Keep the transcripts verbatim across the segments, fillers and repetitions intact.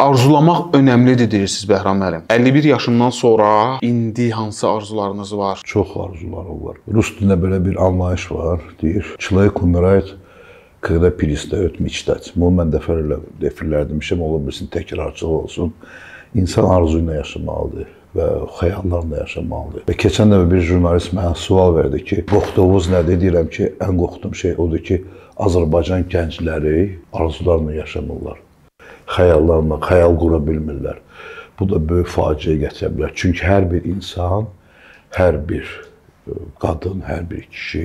Arzulamaq önəmlidir deyirsiniz Bəhram müəllim. əlli bir yaşından sonra indi hansı arzularınız var? Çox arzularım var. Rus dilində belə bir anlayış var, deyir. Человек умирает, когда перестает mечтать. Bunu mən dəfələrlə defirlər demişəm, ola bilsin təkrarcı olsun. İnsan arzu ilə yaşamalıdır və xəyallarla yaşamalıdır. Və keçən dəfə bir jurnalist mənə sual verdi ki, qorxduğunuz nədir? Deyirəm ki, ən qorxduğum şey odur ki, Azərbaycan gəncləri arzularla yaşamırlar. Xəyallarla, xəyal qura bilmirlər. Bu da böyük faciə gətirə bilər. Çünki hər bir insan, hər bir qadın, hər bir kişi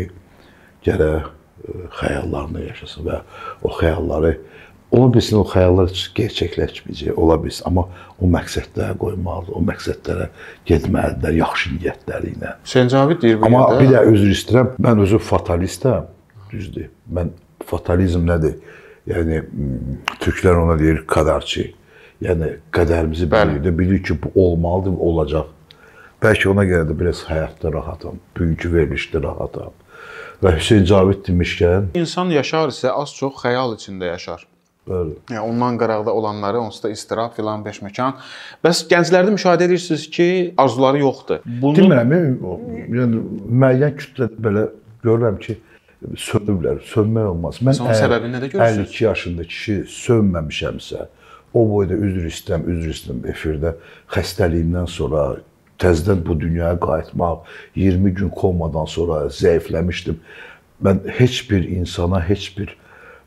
gərək xəyallarla yaşasın və o xəyalları, ola bilsin, o xəyallar gerçəkləşməyəcək, ola bilsin, amma o məqsədlərə qoymalıdır, o məqsədlərə getməlidirlər, yaxşı niyyətləri ilə. Hüseyn Cavid deyir bu amma yerdə. Bir də üzr istəyirəm, mən özüm fatalistəm, düzdür. Mən fatalizm nədir? Yəni, türklər ona deyir qadarçı. Yəni, qədərimizi bilir də, bilir ki, bu olmalıdır, olacaq. Bəlkə ona görə də biraz həyatda rahatam, bugünkü verilişdə rahatam. Və Hüseyn Cavid demişkən... İnsan yaşar isə az-çox xəyal içində yaşar. Bəli. Yəni, ondan qıraqda olanları, onsuz da istirab filan, beşməkan. Bəs gənclərdə müşahidə edirsiniz ki, arzuları yoxdur. Bunu... Demirəm, yəni, müəyyən kütlə belə görürəm ki, sönüblər, sönmək olmaz. Mən onun səbəbini nədə görürsünüz? əlli iki yaşında kişi sönməmişəmsə, o boyda üzr istəyəm, üzr istəyəm efirdə xəstəliyimdən sonra təzədən bu dünyaya qayıtmaq, iyirmi gün komadan sonra zəifləmişdim. Mən heç bir insana, heç bir,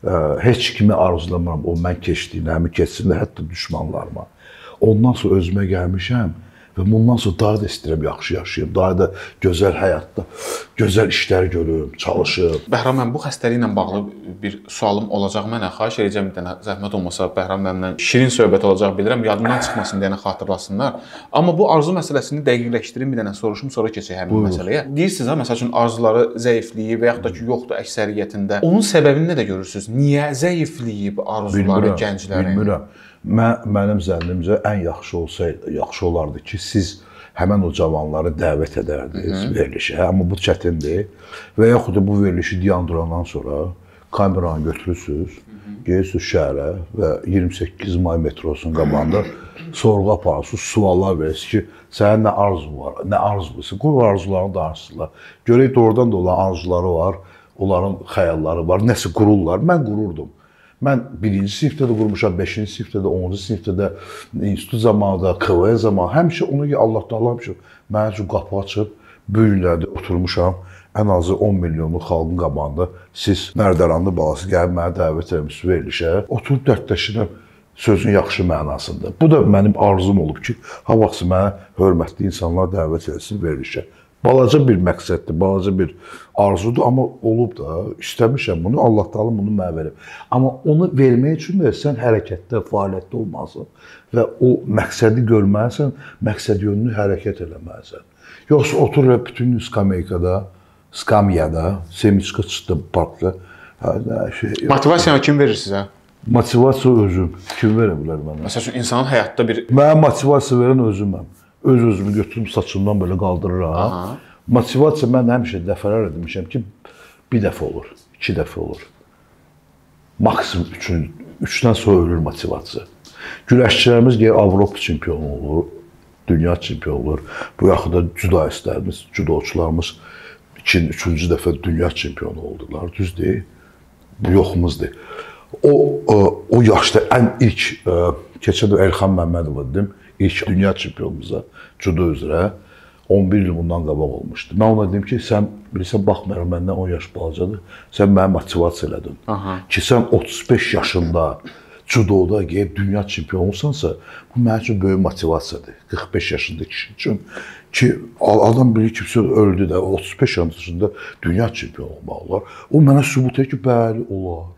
heç kimi arzulamıram, o mən keçdiyini, həmi keçsin də, hətta düşmanlarıma. Ondan sonra özümə gəlmişəm və bundan sonra daha da istəyirəm yaxşı yaşayım, daha da gözəl həyatda, gözəl işlər görüm, çalışım. Bəhram müəllim, bu xəstəliklə bağlı bir sualım olacaq mənə. Xahiş edəcəm bir dənə zəhmət olmasa Bəhram müəllimlə şirin söhbət olacaq bilirəm, yadımdan çıxmasın deyənə xatırlasınlar. Amma bu arzu məsələsini dəqiqləşdirin bir dənə soruşum, sonra keçək həmin məsələyə. Deyirsiniz ha, məsəl üçün arzuları zəifliyib və yaxud da ki, yoxdur əksəriyyətində. Onun səbəbini nə də görürsünüz? Niyə zəifliyib arzuları gənclərin? Bilmirəm. Mən, mənim zənnimcə ən yaxşı olsaydı, yaxşı olardı ki, siz həmən o cavanları dəvət edərdiniz verilişə. Amma bu çətindir. Və yaxud da bu verilişi dayandırandan sonra kameranı götürürsünüz, gelirsiniz şəhərə və iyirmi səkkiz may metrosunun qabağında sorğu aparırsınız, suallar verirsiniz ki, sənin nə arzu var, nə arzulusun? Qoy arzularını danışsınlar. Görək doğrudan da olan arzuları var, onların xəyalları var, nəsə qururlar. Mən qururdum. Mən birinci sinifdə də qurmuşam, beşinci sinifdə də, onuncu sinifdə də, institut zamanında, K V zamanı, həmişə onu ki, Allah da alamışım. Mən üçün qapı açıb, bu günlərdə oturmuşam, ən azı on milyonluq xalqın qabağında siz Nərdaranlı balası gəlib mənə dəvət edilmiş verilişə, oturub dərdləşirəm sözün yaxşı mənasında. Bu da mənim arzum olub ki, ha vaxtı mənə hörmətli insanlar dəvət edilsin verilişə. Balaca bir məqsəddir, balaca bir arzudur, amma olub da, istəmişəm bunu, Allah Teala bunu mənə verib. Amma onu vermək üçün də sən hərəkətdə, fəaliyyətdə olmalısan və o məqsədi görməlisən, məqsəd yönlü hərəkət eləməlisən. Yoxsa oturur bütün skameykada, skamyada, semiçka çıxdı parkda. Şey, motivasiyanı kim verir sizə? Motivasiya özüm. Kim verə bilər mənə? Məsəl üçün, insanın həyatda bir... Mənə motivasiya verən özüməm. Öz-özümü götürüb saçımdan belə qaldırıram. Motivasiya mən həmişə dəfələr demişəm ki, bir dəfə olur, iki dəfə olur. Maksimum üçün, üçdən sonra ölür motivasiya. Güləşçilərimiz gəlir Avropa çempionu olur, dünya çempionu olur. Bu yaxud da judoistlərimiz, judoçularımız ikinci, üçüncü dəfə dünya çempionu oldular, düz deyil. Bu yoxumuzdur. O, o, o yaşda ən ilk, keçən də Elxan Məmmədova dedim, İlk dünya çempionumuza judo üzrə on bir il bundan qabaq olmuşdu. Mən ona dedim ki, sən bilirsən, baxmayaraq məndən on yaş balacadır, sən mənə motivasiya elədin. Aha. Ki, sən otuz beş yaşında judoda gəlib dünya çempionu olsansa, bu mənim üçün böyük motivasiyadır. qırx beş yaşında kişi üçün. Ki, adam bilir ki, öldü də, otuz beş yaşında dünya çempionu olmaq olar. O mənə sübut edir ki, bəli, olar.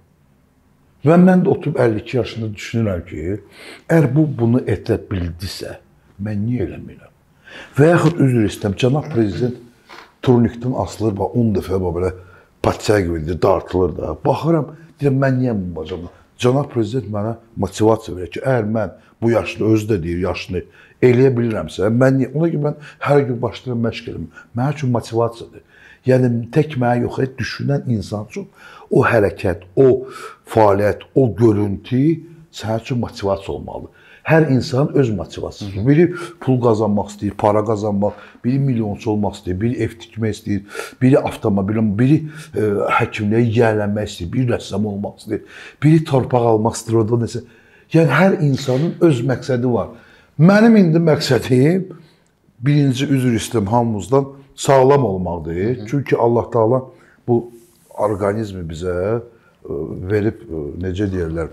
Və mən də oturub əlli iki yaşında düşünürəm ki, əgər bu bunu edə bildisə, mən niyə eləmirəm? Və yaxud üzr istəyəm, cənab prezident turnikdən asılır, on dəfə belə patsək verir, dartılır da. Baxıram, deyirəm, mən niyə bunu bacam? Cənab prezident mənə motivasiya verir ki, əgər mən bu yaşını, özü də deyir, yaşını eləyə bilirəmsə, mən niyə? Ona ki, mən hər gün başlayıram məşq eləməm. Mənim üçün motivasiyadır. Yəni, tək mənə yox, düşünən insan üçün o hərəkət, o fəaliyyət, o görüntü sənin üçün motivasiya olmalıdır. Hər insanın öz motivasiyası. Biri pul qazanmaq istəyir, para qazanmaq, biri milyonçu olmaq istəyir, biri ev tikmək istəyir, biri avtomobil, biri e, həkimliyə yiyələnmək istəyir, biri rəssam olmaq istəyir, biri torpaq almaq istəyir, orada nəsə. Yəni hər insanın öz məqsədi var. Mənim indi məqsədim birinci üzr istəyirəm hamımızdan sağlam olmaqdır. Hı -hı. Çünki Allah Taala bu orqanizmi bizə verib, necə deyirlər,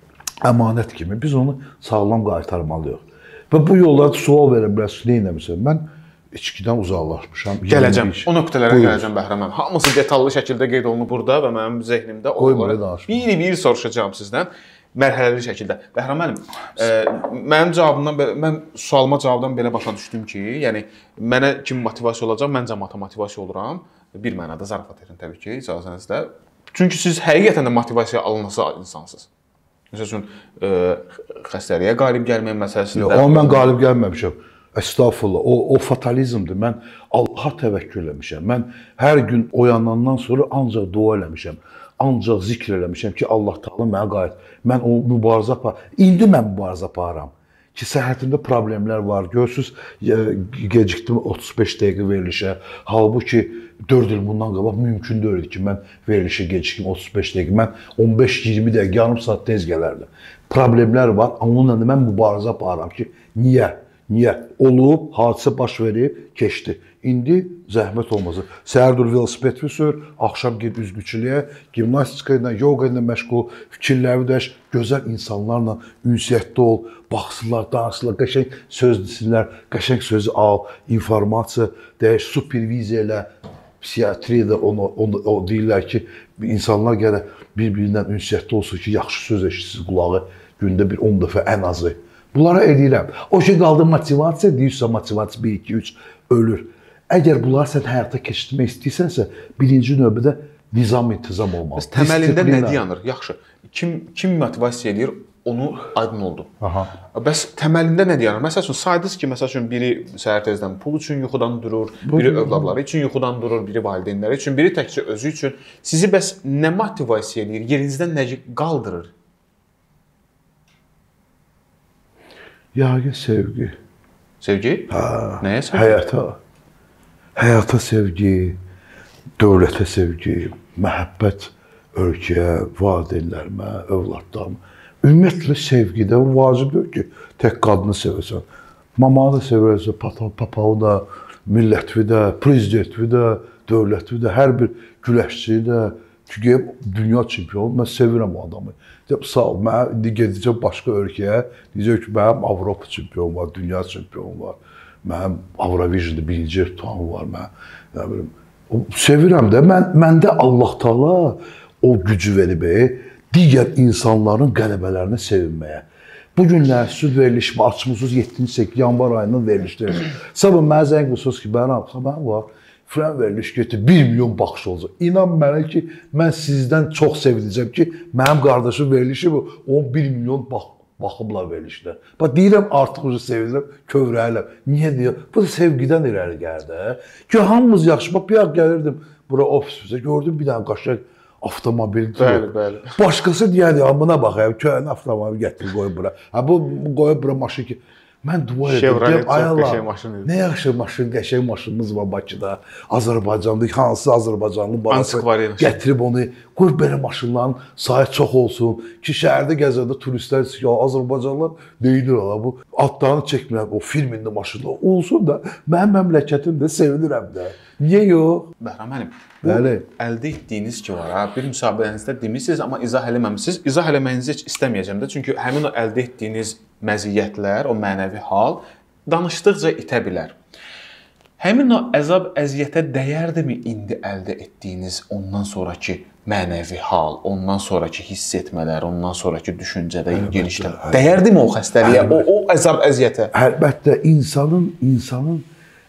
əmanət kimi biz onu sağlam qaytarmalıyıq. Və bu yollarda sual verə bilərsiniz, nə etməmişəm? Mən içkidən uzaqlaşmışam. Gələcəm, o nöqtələrə gələcəm Bəhram müəllim. Hamısı detallı şəkildə qeyd olunub burada və mənim zehnimdə onları bir-bir soruşacağam sizdən. Mərhələli şəkildə. Bəhram müəllim, e, mənim cavabımdan belə, mən sualıma cavabdan belə başa düşdüm ki, yəni mənə kim motivasiya olacaq, mən cəmaata motivasiya oluram. Bir mənada zarafat edirəm təbii ki, icazənizlə. Çünki siz həqiqətən də motivasiya alınası insansınız. Məsəl üçün, e, xəstəliyə qalib gəlmək məsələsində... Yox, amma mən qalib gəlməmişəm. Estağfurullah, o, o fatalizmdir. Mən Allaha təvəkkül eləmişəm. Mən hər gün oyanandan sonra ancaq dua eləmişəm. Ancaq zikr eləmişəm ki, Allah Taala mənə qayıt. Mən o mübarizə apar. İndi mən mübarizə aparıram. Ki, səhhətimdə problemlər var. Görürsünüz, gecikdim otuz beş dəqiqə verilişə. Halbuki dörd il bundan qabaq mümkün deyildi ki, mən verilişə gecikdim otuz beş dəqiqə. Mən on beş iyirmi dəqiqə, yarım saat tez gələrdim. Problemlər var, onunla da mən mübarizə aparıram ki, niyə? Niyə? Olub, hadisə baş verib, keçdi. İndi zəhmət olmasa. Səhər dur velosiped sür, axşam ged üzgüçülüyə, gimnastika ilə, yoga ilə məşğul, fikirləri dəş, gözəl insanlarla ünsiyyətdə ol, baxsınlar, danışsınlar, qəşəng söz desinlər, qəşəng sözü al, informasiya dəş, superviziya ilə, psixiatriyada onu, onu o deyirlər ki, insanlar gərək bir-birindən ünsiyyətdə olsun ki, yaxşı söz eşitsin qulağı gündə bir on dəfə ən azı. Bunlara edirəm. O şey qaldı motivasiya, deyirsə motivasiya bir, iki, üç ölür. Əgər bunları sən həyata keçirmək istəyirsənsə, birinci növbədə nizam, intizam olmalı. Bəs təməlində nə dayanır? Yaxşı. Kim kim motivasiya edir, onu aydın oldu. Aha. Bəs təməlində nə dayanır? Məsəl üçün saydınız ki, məsəl üçün biri səhər tezdən pul üçün yuxudan durur, biri övladları üçün yuxudan durur, biri valideynləri üçün, biri təkcə özü üçün. Sizi bəs nə motivasiya edir? Yerinizdən nə qaldırır? Yəqin sevgi. Sevgi? Hə. Nəyə sevgi? Həyata. Həyata sevgi, dövlətə sevgi, məhəbbət ölkəyə, valideynlərimə, övladlarıma. Ümumiyyətlə sevgidə vacibdir ki, tək qadını sevəsən. Mamanı da sevərsən, papağı da, millətvi də, prezidentvi də, dövlətvi də, hər bir güləşçiyi də. Çünki dünya çempionu, mən sevirəm o adamı. Deyəm, sağ ol, mən indi gedəcəm başqa ölkəyə, deyəcəm ki, mənim Avropa çempionu var, dünya çempionu var, mənim Avrovision'da birinci yer tutanı var, mən, nə bilim, sevirəm də, mən, məndə Allah Taala o gücü verib, digər insanların qələbələrini sevinməyə. Bu günlər süd verilişimi açmışsınız, yeddinci səkizinci yanvar ayının verilişləri. Sabah mənə zəng qılsınız ki, bənəm, xəbər var. Filan veriliş götür, bir milyon baxış olacaq. İnan mənə ki, mən sizdən çox sevinəcəm ki, mənim qardaşım verilişi bu, on bir milyon bax, baxıblar verilişdə. Bax, deyirəm, artıq ucu sevinirəm, kövrəyirəm. Niyə deyir? Bu da sevgidən irəli gəldi. Ki, hamımız yaxşı, bax, bir az gəlirdim bura ofisimizə, gördüm bir dənə qaşaq avtomobil durur. Bəli, bəli. Başqası deyərdi, buna bax, köhnə avtomobil gətir, qoy bura. Ha, bu, qoy bura maşın ki, mən dua edirəm, ay Allah, nə yaxşı maşın, qəşəng maşınımız var Bakıda, Azərbaycanda, hansı Azərbaycanlı barası gətirib onu, qoy belə maşınların sayı çox olsun ki, şəhərdə gəzəndə turistlər, ya Azərbaycanlılar deyilirlər, bu altlarını çəkmirəm, o filmində maşında olsun da, mənim məmləkətim də sevinirəm də. Niyə yox? Bəhram müəllim, bu əldə etdiyiniz ki var, bir müsahibəənizdə demirsiniz, amma izah eləməmişsiniz. İzah eləməyinizi heç istəməyəcəm də, çünki həmin o əldə etdiyiniz məziyyətlər, o mənəvi hal danışdıqca itə bilər. Həmin o əzab, əziyyətə dəyərdimi indi əldə etdiyiniz ondan sonraki mənəvi hal, ondan sonraki hiss etmələr, ondan sonraki düşüncədə genişləmə? Dəyərdimi o xəstəliyə, o, o əzab, əziyyətə? Əlbəttə, insanın, insanın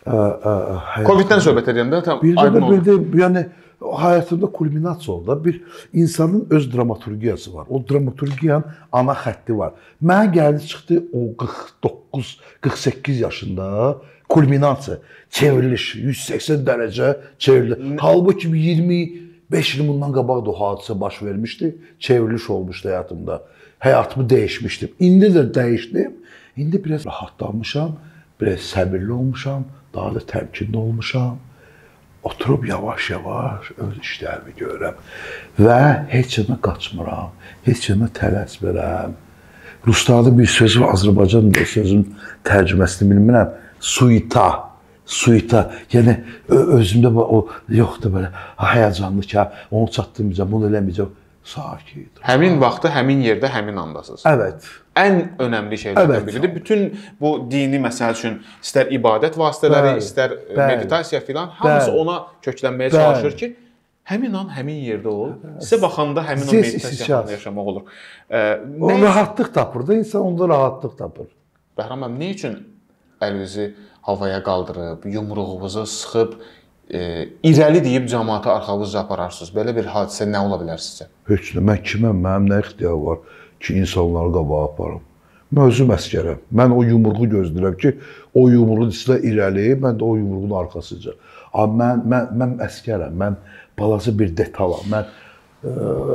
Coviddən söhbət edirəm də, tam aydın oldu. Bir də, yəni, həyatında kulminasiya oldu. Bir insanın öz dramaturgiyası var. O dramaturgiyanın ana xətti var. Mənə gəldi, çıxdı o qırx doqquz qırx səkkiz yaşında kulminasiya, çevriliş, yüz səksən dərəcə çevriliş. Halbuki iyirmi beş il bundan qabaq da o hadisə baş vermişdi, çevriliş olmuşdu həyatımda. həyatımı dəyişmişdim. İndi də dəyişdim. İndi biraz rahatlanmışam, biraz səbirli olmuşam, daha da təmkinli olmuşam. Oturub yavaş-yavaş öz işlərimi görürəm və heç yana qaçmıram, heç yana tələsmirəm. Ruslarda bir söz var, Azərbaycan sözün tərcüməsini bilmirəm. Suita, suita. Yəni özümdə o yoxdur belə həyəcanlı ki, onu çatdırmayacağam, bunu eləməyəcəm. Sakit. Həmin vaxtda, həmin yerdə, həmin andasınız. Evet. Ən önəmli şeylərdən Evet. biridir. Bütün bu dini məsəl üçün istər ibadət vasitələri, Bəli, istər bəli. meditasiya filan hamısı Bəli. ona köklənməyə Bəli. çalışır ki, həmin an həmin yerdə ol. Sizə baxanda həmin o Siz meditasiya halında istişare. yaşamaq olur. Ə, O nə rahatlıq tapır da, insan onda rahatlıq tapır. Bəhram müəllim, nə üçün əlinizi havaya qaldırıb, yumruğunuzu sıxıb, e, irəli deyib cəmaata arxanızca apararsınız? Belə bir hadisə nə ola bilər sizcə? Heç nə, mən kiməm, mənim nə ixtiyar var ki, insanları qabağa aparım. Mən özüm əskərəm. Mən o yumruğu gözləyirəm ki, o yumruğun üstə irəli, mən də o yumruğun arxasıca. Amma mən, mən, mən əskərəm, mən balaca bir detalam, mən ə,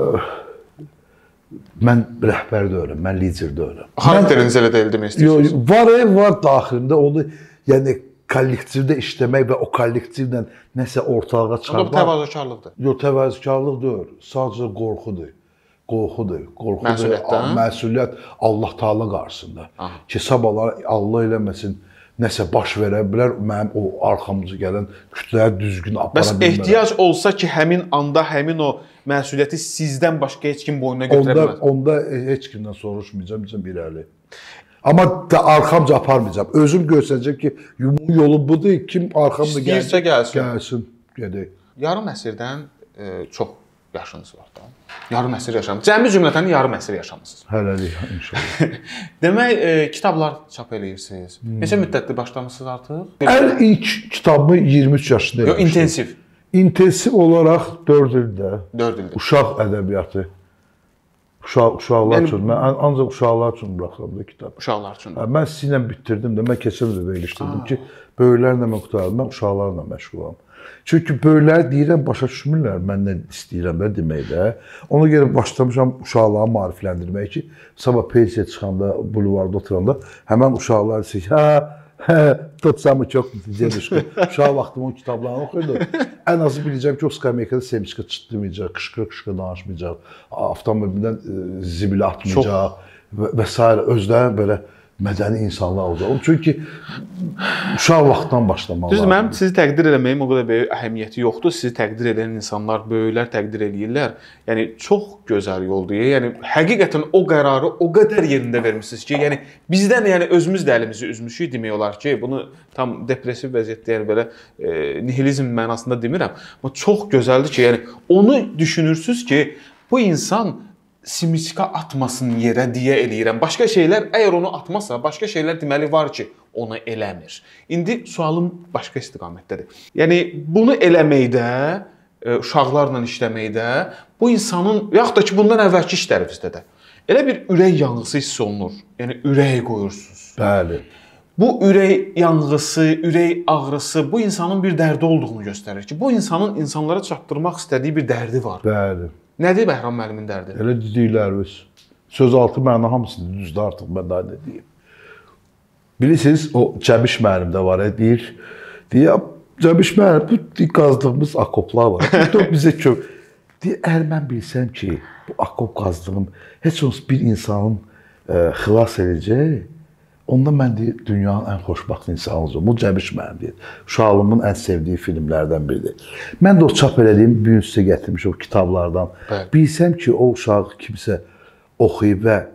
mən rəhbər deyiləm, mən lider deyiləm. Xarakteriniz elə deyil demək istəyirsiniz? Yox, var, var daxilində onu, yəni kollektivdə işləmək və o kollektivlə nəsə ortalığa çıxarmaq. Onda bu təvazökarlıqdır. Yox, təvazökarlıq deyil, sadəcə qorxudur. Qorxudur, qorxudur. Məsuliyyətdən? Məsuliyyət Allah Taala qarşısında. Aha. Ki, sabahlar Allah eləməsin, nəsə baş verə bilər, mənim o arxamıza gələn kütləyə düzgün apara Bəs bilmərəm. ehtiyac olsa ki, həmin anda həmin o məsuliyyəti sizdən başqa heç kim boynuna götürə Onda, bilməz. onda heç kimdən soruşmayacağım, bizə irəli. Amma da arxamca aparmayacağam. Özüm göstərəcəm ki, yolu budur, kim arxamda İstəyirsə gəlsin. Gəlsin, gedək. Yarım əsrdən e, çox yaşınız var da. Yarım əsr yaşamısınız. Cəmi cümlətən yarım əsr yaşamısınız. Hələlik inşallah. Demək, e, kitablar çap eləyirsiniz. Hmm. Neçə müddətdir başlamısınız artıq? Ən ilk kitabımı iyirmi üç yaşında Yox, yazmışdım. intensiv. İntensiv olaraq dörd ildə. dörd ildir. Uşaq ədəbiyyatı. Uşaq, uşaqlar Yəni- üçün. Mən ancaq uşaqlar üçün buraxıram da kitab. Uşaqlar üçün. Hə, mən sizinlə bitirdim də, mən keçən il verilişdirdim ki, böyüklərlə mən qurtardım, mən uşaqlarla məşğulam. Çünki böyüklər deyirəm, başa düşmürlər, mən nə istəyirəm də deməkdə. Ona görə başlamışam uşaqları maarifləndirmək ki, sabah pensiya çıxanda, bulvarda oturanda həmən uşaqlar deyir, hə, hə, tut samı çox dedişki. Uşaq vaxtım o kitablarını oxuyurdu. Ən azı biləcəm ki, o skameykada semiçka çıtlamayacaq, qışqırıq-qışqırıq danışmayacaq, avtomobildən e, zibilə atmayacaq və, və s. Özləri belə mədəni insanlar olacaq. Çünki uşaq vaxtdan başlamalı. Düzdür, mənim sizi təqdir eləməyim o qədər böyük əhəmiyyəti yoxdur. Sizi təqdir edən insanlar, böyüklər təqdir eləyirlər. Yəni çox gözəl yoldur. Yəni həqiqətən o qərarı o qədər yerində vermisiniz ki, yəni bizdən yəni özümüz də əlimizi üzmüşük demək olar ki, bunu tam depressiv vəziyyətdə yəni belə e, nihilizm mənasında demirəm. Amma çox gözəldir ki, yəni onu düşünürsüz ki, bu insan simiçka atmasın yerə deyə eləyirəm. Başqa şeylər, əgər onu atmasa, başqa şeylər deməli var ki, onu eləmir. İndi sualım başqa istiqamətdədir. Yəni bunu eləməkdə, uşaqlarla işləməkdə bu insanın, yaxud da ki, bundan əvvəlki işlərinizdə də elə bir ürək yanğısı hiss olunur. Yəni ürək qoyursunuz. Bəli. Bu ürək yanğısı, ürək ağrısı bu insanın bir dərdi olduğunu göstərir ki, bu insanın insanlara çatdırmaq istədiyi bir dərdi var. Bəli. Nədir Bəhram müəllimin dərdi? Elə dediklər öz. Söz altı məna hamısını düzdür artıq mən daha nə deyim. Bilirsiniz, o Cəbiş müəllim də var, deyir. Deyir, Cəbiş müəllim, bu qazdığımız akoplar var. Bu bizə kök. Deyir, əgər mən bilsəm ki, bu akop qazdığım heç olmaz bir insanın e, xilas edəcək, onda mən deyir, dünyanın ən xoşbaxt insanı olacaq. Bu Cəbiş müəllim deyir. Uşağımın ən sevdiyi filmlərdən biridir. Mən də o çap elədiyim bir üstə gətirmiş o kitablardan. Bəli. Bilsəm ki, o uşağı kimsə oxuyub və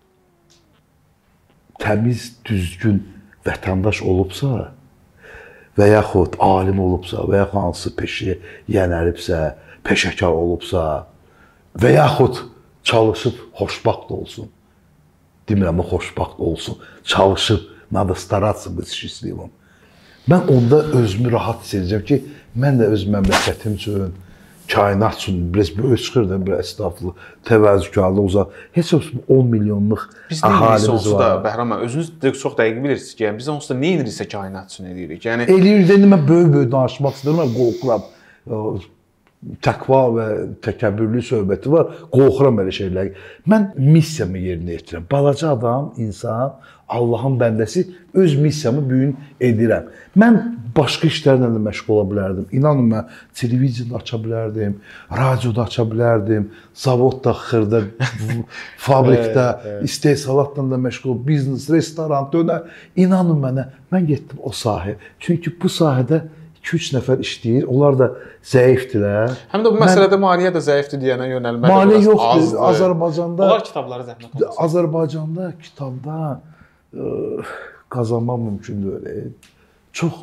təmiz, düzgün vətəndaş olubsa və yaxud alim olubsa və yaxud hansı peşəyə yönəlibsə, peşəkar olubsa və yaxud çalışıb xoşbaxt olsun. Demirəm, o xoşbaxt olsun. Çalışıb, надо стараться быть счастливым. Mən onda özümü rahat hiss edəcəm ki, mən də öz məmləkətim üçün, kainat üçün biraz böyük çıxır da, bir estağfurullah, təvəzzükarlıq uzaq. Heç olsun on milyonluq Biz nə edirik əhalimiz onsuz da, var. Bəhram müəllim, özünüz də çox dəqiq bilirsiniz ki, yəni biz onsuz da nə ediriksə kainat üçün edirik. Yəni Eləyir də mən böyük-böyük danışmaq istəyirəm, qorxuram. təqva və təkəbbürlü söhbəti var. Qorxuram belə şeylər. Mən missiyamı yerinə yetirirəm. Balaca adam, insan, Allahın bəndəsi öz missiyamı bu gün edirəm. Mən başqa işlərlə də məşğul ola bilərdim. İnanın mən televiziyada aça bilərdim, radioda aça bilərdim, zavodda, xırda, fabrikdə, istehsalatla da məşğul, biznes, restoran, dönər. İnanın mənə, mən getdim o sahəyə. Çünki bu sahədə iki üç nəfər işləyir, onlar da zəifdirlər. Həm də bu məsələdə maliyyə də zəifdir deyənə yönəlməli. Maliyyə yoxdur. Azərbaycanda onlar kitabları zəhmət olmasın. Azərbaycanda kitabda ə, qazanmaq mümkün deyil. Çox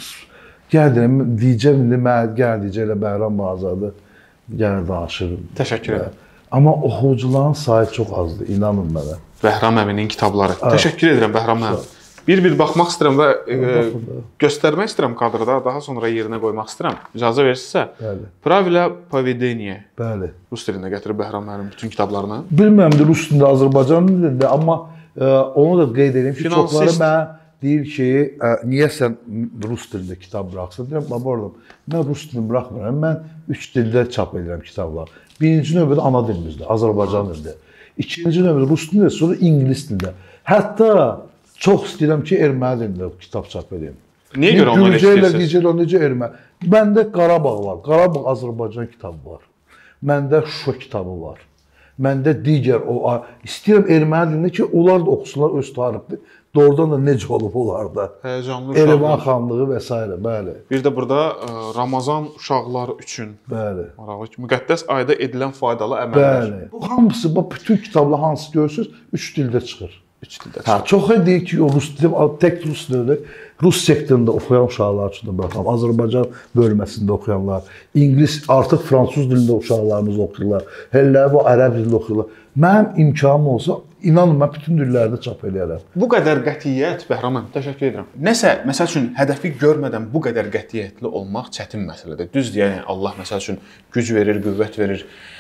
gəldim, deyəcəm indi mən gəldikcə elə Bəhram Azadı gəlir danışırım. Təşəkkür edirəm. Amma oxucuların sayı çox azdır, inanın mənə. Bəhram əminin kitabları. Ə, Təşəkkür edirəm Bəhram əmin. Bir-bir baxmaq istəyirəm və e, göstərmək istəyirəm kadrda, daha sonra yerinə qoymaq istəyirəm. İcazə verirsinizsə. Bəli. Pravila Povedeniya. Bəli. Rus dilində gətirib Bəhram müəllim bütün kitablarını. Bilmirəm də rus dilində, Azərbaycan dilində, amma ə, onu da qeyd edeyim ki, Finansist. çoxları mənə deyir ki, ə, niyə sən rus dilində kitab buraxsan? Deyirəm, laboratoriyam. Mən rus dilini buraxmıram. Mən üç dildə çap edirəm kitablar. Birinci növbədə ana dilimizdə, Azərbaycan dilində. İkinci növbədə rus dilində, sonra ingilis dilində. Hətta çox istəyirəm ki, erməni dilində kitab çap edeyim. Niyə görə onu istəyirsiniz? Gürcə, necə erməni? Məndə Qarabağ var, Qarabağ Azərbaycan kitabı var. Məndə Şuşa kitabı var. Məndə digər o istəyirəm erməni dilində ki, onlar da oxusunlar öz tarixini. Doğrudan da necə olub onlar da. Həyəcanlı Erivan xanlığı və s. bəli. Bir də burada ə, Ramazan uşaqlar üçün bəli. Maraqlı ki, müqəddəs ayda edilən faydalı əməllər. Bəli. Bu hamısı, bu bütün kitablar hansı görürsüz, üç dildə çıxır. Üç dildə çıxır. Hə, çox deyir ki, o rus dili, tək rus dilində, rus sektorunda oxuyan uşaqlar üçün də baxıram. Azərbaycan bölməsində oxuyanlar, ingilis, artıq fransız dilində uşaqlarımız oxuyurlar. Həllər bu ərəb dilində oxuyurlar. Mənim imkanım olsa, inanın mən bütün dillərdə çap edərəm. Bu qədər qətiyyət, Bəhram müəllim, təşəkkür edirəm. Nəsə, məsəl üçün hədəfi görmədən bu qədər qətiyyətli olmaq çətin məsələdir. Düz deyək, Allah məsəl üçün güc verir, qüvvət verir.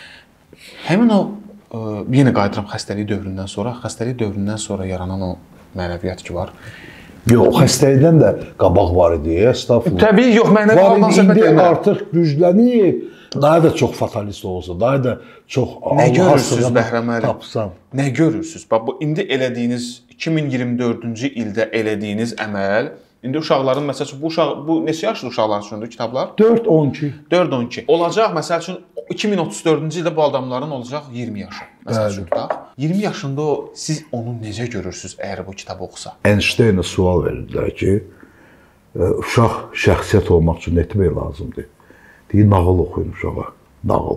Həmin o ə, yenə qayıdıram xəstəlik dövründən sonra, xəstəlik dövründən sonra yaranan o mənəviyyat ki var. Yox, xəstəlikdən də qabaq var idi, estağfurullah. Təbii, yox, mənəviyyatdan söhbət edirəm. Artıq güclənib. Daha da çox fatalist olsa, daha da çox nə görürsüz Bəhram müəllim? Tapsam. Nə görürsüz? Bax bu indi elədiyiniz iki min iyirmi dördüncü ildə elədiyiniz əməl, indi uşaqların məsəl üçün bu uşaq bu neçə yaşlı uşaqlar üçündür kitablar? dörd on iki. dörd on iki. Olacaq məsəl üçün iki min otuz dördüncü ildə bu adamların olacaq iyirmi yaşı. Məsəl üçün bax. iyirmi yaşında o siz onu necə görürsüz əgər bu kitabı oxusa? Einsteinə sual verirdilər ki, uşaq şəxsiyyət olmaq üçün nə etmək lazımdır? Deyir, nağıl oxuyun uşağa, nağıl.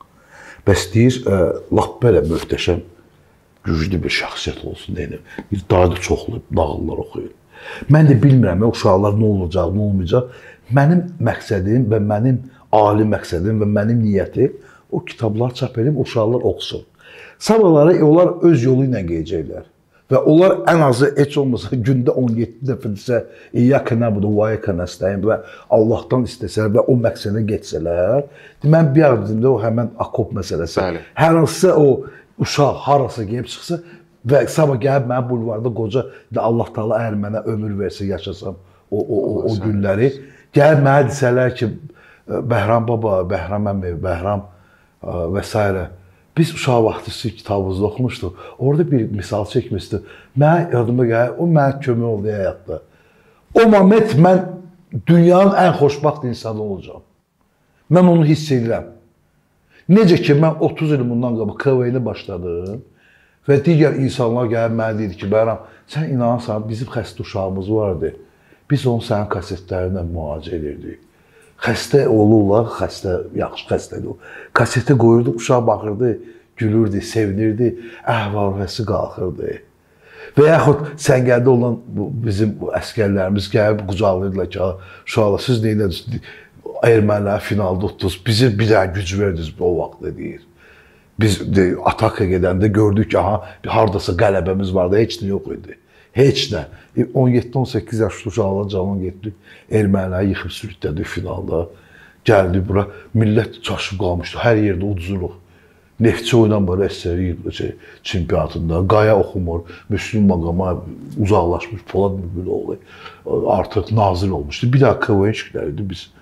Bəs deyir, ə, lap belə möhtəşəm, güclü bir şəxsiyyət olsun deyir. Bir daha da çoxlu nağıllar oxuyun. Mən də bilmirəm, uşaqlar nə olacaq, nə olmayacaq. Mənim məqsədim və mənim ali məqsədim və mənim niyyətim o kitablar çap edib, uşaqlar oxusun. Sabahları onlar öz yolu ilə gedəcəklər. Və onlar ən azı heç olmasa gündə on yeddi dəfədirsə İyyaka nəbudu və İyyaka nəstəin və Allahdan istəsələr və o məqsədə getsələr, mən bir arzumda o həmən akop məsələsi. Bəli. Hər hansısa o uşaq harasa gəlib çıxsa və sabah gəlib mənim bulvarda qoca Allah Taala əgər mənə ömür versə yaşasam o o o, o günləri gəlib mənə desələr ki, Bəhram baba, Bəhram əmi, Bəhram və s. Biz uşaq vaxtısı kitabımızda oxumuşduq. Orada bir misal çəkmişdi. Mən yadıma gəlir, o mənə kömək oldu həyatda. O moment mən dünyanın ən xoşbaxt insanı olacağam. Mən onu hiss edirəm. Necə ki, mən otuz il bundan qabaq K V N başladım və digər insanlar gəlib mənə deyir ki, Bəhram, sən inanırsan, bizim xəstə uşağımız vardı. Biz onu sənin kasetlərindən müalicə edirdik. Xəstə olurlar, xəstə, yaxşı xəstədir o. Kasetə qoyurdu, uşaq baxırdı, gülürdü, sevinirdi, əhval-ruhiyyəsi qalxırdı. Və yaxud səngərdə olan bizim əskərlərimiz gəlib qucaqlayırdılar ki, uşaqlar, siz neylədiniz, ermənilər finalda tutdunuz, bizi bir dənə güc verdiniz o vaxtda deyir. Biz ataka gedəndə gördük ki, aha, haradasa qələbəmiz vardı, heç nə yox idi. Heç nə. on yeddi on səkkiz yaşlı uşaqlar cavan getdi. Erməniləri yıxıb sürütlədi finalda. Gəldi bura. Millət çaşıb qalmışdı. Hər yerdə uduzuluq. Neftçi oynanmır S S R şey, çempionatında. Qaya oxumur. Müslüm Maqama uzaqlaşmış. Polad Bülbüloğlu artıq nazir olmuşdu. Bir daha K V N şikləriydi biz.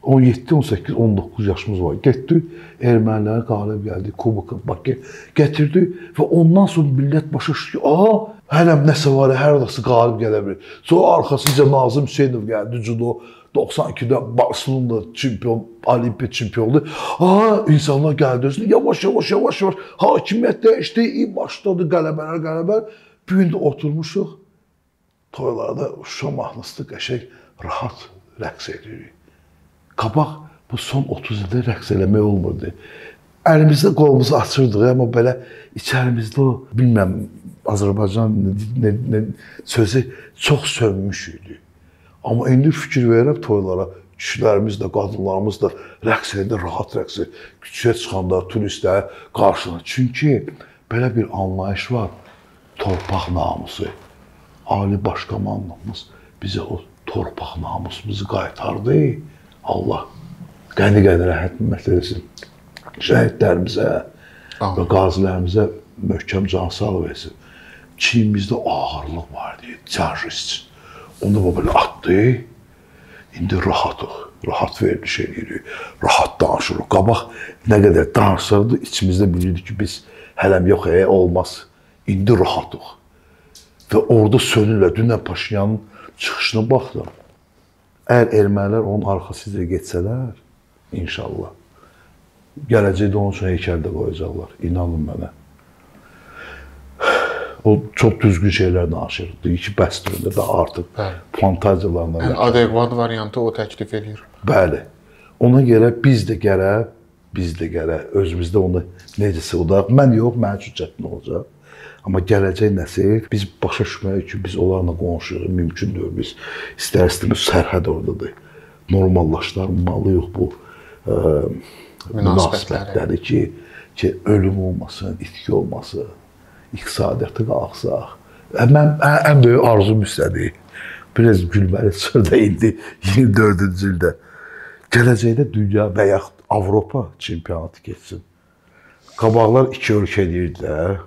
on yeddi, on səkkiz, on doqquz yaşımız var. Getdik, ermənilər qalib gəldi, Kuboka Bakı gətirdi və ondan sonra millət başa düşdü ki, aha, hələm nəsə var, hər adası qalib gələ bilir. Sonra arxasınca Nazım Hüseynov gəldi, judo doxsan ikidə Barcelona çempion, olimpiya çempionludur. Aha, insanlar gəldi özünə, yavaş, yavaş, yavaş, yavaş, hakimiyyət dəyişdi, iyi başladı, qələbələr, qələbələr. Bir gün də oturmuşuq, toylarda Şuşa mahnısında qəşəng, rahat rəqs edirik. Qabaq bu son otuz ildə rəqs eləmək olmurdu. Əlimizdə qolumuzu açırdıq, amma belə içərimizdə o, bilməm, Azərbaycan nə, nə, sözü çox sönmüş idi. Amma indi fikir verirəm toylara, kişilərimiz də, qadınlarımız da rəqs edir, rahat rəqs edir. Küçəyə çıxanda turistlər qarşısına. Çünki belə bir anlayış var, torpaq namusu. Ali başkomandanımız bizə o torpaq namusumuzu qaytardı. Allah qəni-qəni rəhmət eləsin. Şəhidlərimizə və qazilərimizə möhkəm cansağlıq versin. Çiynimizdə ağırlıq vardı, təcrüz. Onu da belə atdı. İndi rahatıq, rahat veriliş edirik, rahat danışırıq. Qabaq nə qədər danışırdı, içimizdə bilirdik ki, biz hələm yox, e, olmaz. İndi rahatıq. Və orada sönürlər. Dünən Paşinyanın çıxışına baxdım. Əgər ermənilər onun arxasıca geçsələr, inşallah, gələcəkdə onun üçün heykəldə qoyacaqlar. İnanın mənə. O çox düzgün şeylər danışır. Deyir ki, bəs durumda da artıq fantaziyalarla... Yəni, adekvat variantı o təklif edir. Bəli. Ona görə biz də gərək, biz də gərək, özümüzdə onu necəsə udaq. Mən yox, mənim üçün çətin olacaq. Amma gələcək nəsil, biz başa düşməliyik ki, biz onlarla qonşuyuq, mümkün deyil. Biz istər-istəmiz sərhəd oradadır. Normallaşdırmalıyıq bu e, münasibətləri ki, ki, ölüm olmasın, itki olmasın, iqtisadiyyatı qalxsaq. Mən, ən böyük arzum istədik. Biraz gülməli çıxırdı indi, iyirmi dördüncü ildə. Gələcəkdə dünya və yaxud Avropa çempionatı geçsin. Qabaqlar iki ölkə deyirdilər.